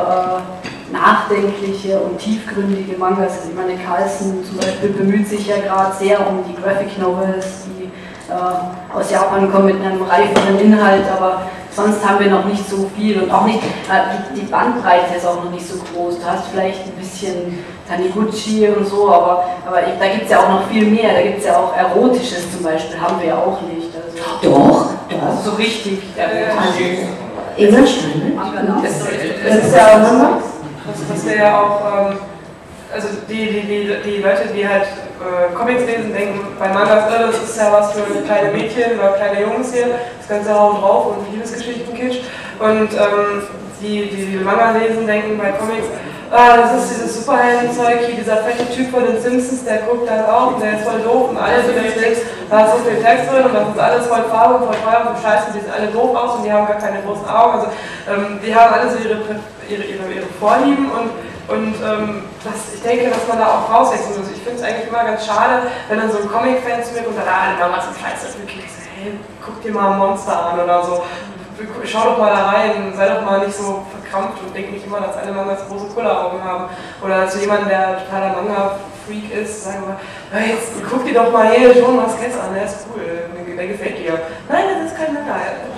äh, nachdenkliche und tiefgründige Mangas. Also ich meine, Carlsen zum Beispiel bemüht sich ja gerade sehr um die Graphic Novels, die äh, aus Japan kommen mit einem reiferen Inhalt, aber sonst haben wir noch nicht so viel und auch nicht, äh, die, die Bandbreite ist auch noch nicht so groß. Du hast vielleicht ein bisschen Taniguchi und so, aber, aber da gibt es ja auch noch viel mehr. Da gibt es ja auch Erotisches zum Beispiel, haben wir ja auch nicht. Also, doch, doch. Also so richtig erotisch. Ebenstein, das, das ist ja was, was wir ja auch, ähm, also die, die, die, die Leute, die halt äh, Comics lesen, denken bei Mangas, äh, das ist ja was für kleine Mädchen oder kleine Jungs hier, das ganze Hauen drauf und Liebesgeschichten-Kitsch. Und ähm, die, die, die Manga lesen, denken bei Comics, ah, das ist dieses Superheldenzeug hier, dieser fette Typ von den Simpsons, der guckt das auch und der ist voll doof und alles und der Text, da ist so viel Text drin und das ist alles voll Farbe und voll teuer und Scheiße, die sehen alle doof aus und die haben gar keine großen Augen, also ähm, die haben alle so ihre, ihre, ihre, ihre Vorlieben und, und ähm, das, ich denke, dass man da auch rauswechseln muss. Ich finde es eigentlich immer ganz schade, wenn dann so ein Comic-Fan zu mir kommt und sagt, ah, die Mangas sind scheiße, ich so, hey, guck dir mal ein Monster an oder so. Schau doch mal da rein, sei doch mal nicht so verkrampft und denk nicht immer, dass alle Mangas große Kulleraugen haben. Oder zu jemandem, der totaler Manga-Freak ist, sagen wir, hey, jetzt guck dir doch mal hier John Vasquez an, der ist cool, der gefällt dir. Nein, das ist kein Manga.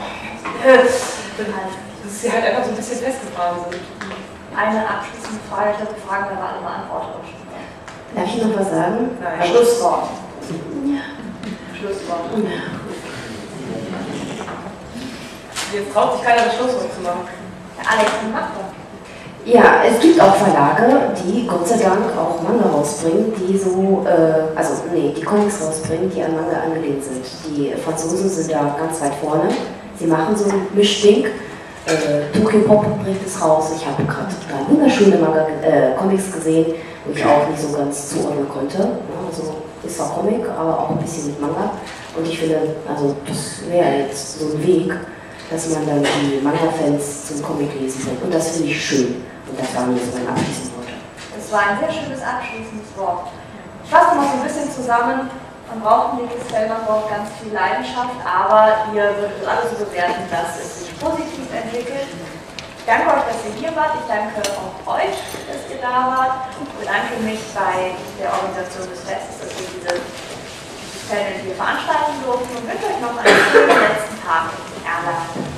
Dass sie halt einfach so ein bisschen festgefahren sind. Eine abschließende Frage, ich glaube, die Fragen werden alle beantwortet. Darf ich noch was sagen? Nein. Schlusswort. Ja. Schlusswort. Ja. Jetzt traut sich keiner das Schlusswort zu machen. Ja, Alex, mach doch. Ja, es gibt auch Verlage, die Gott sei Dank auch Manga rausbringen, die so, äh, also nee, die Comics rausbringen, die an Manga angelehnt sind. Die Franzosen sind da ganz weit vorne. Sie machen so ein Mischding. Äh, Tokyo Pop bringt es raus. Ich habe gerade drei wunderschöne Manga, äh, Comics gesehen, wo ich auch nicht so ganz zuordnen konnte. Ja, also ist zwar Comic, aber auch ein bisschen mit Manga. Und ich finde, also das wäre jetzt so ein Weg, dass man dann die Manga-Fans zum Comic lesen bringt. Und das finde ich schön. Und das waren jetzt meine abschließenden Worte. Das war ein sehr schönes abschließendes Wort. Ich fasse mal so ein bisschen zusammen. Man braucht ein dickes Fell, man braucht ganz viel Leidenschaft, aber ihr würdet alle so bewerten, dass es sich positiv entwickelt. Ich danke euch, dass ihr hier wart. Ich danke auch euch, dass ihr da wart. Ich bedanke mich bei der Organisation des Festes, dass wir diese Panel hier veranstalten durften und wünsche euch noch einen schönen letzten Tag in Erlangen.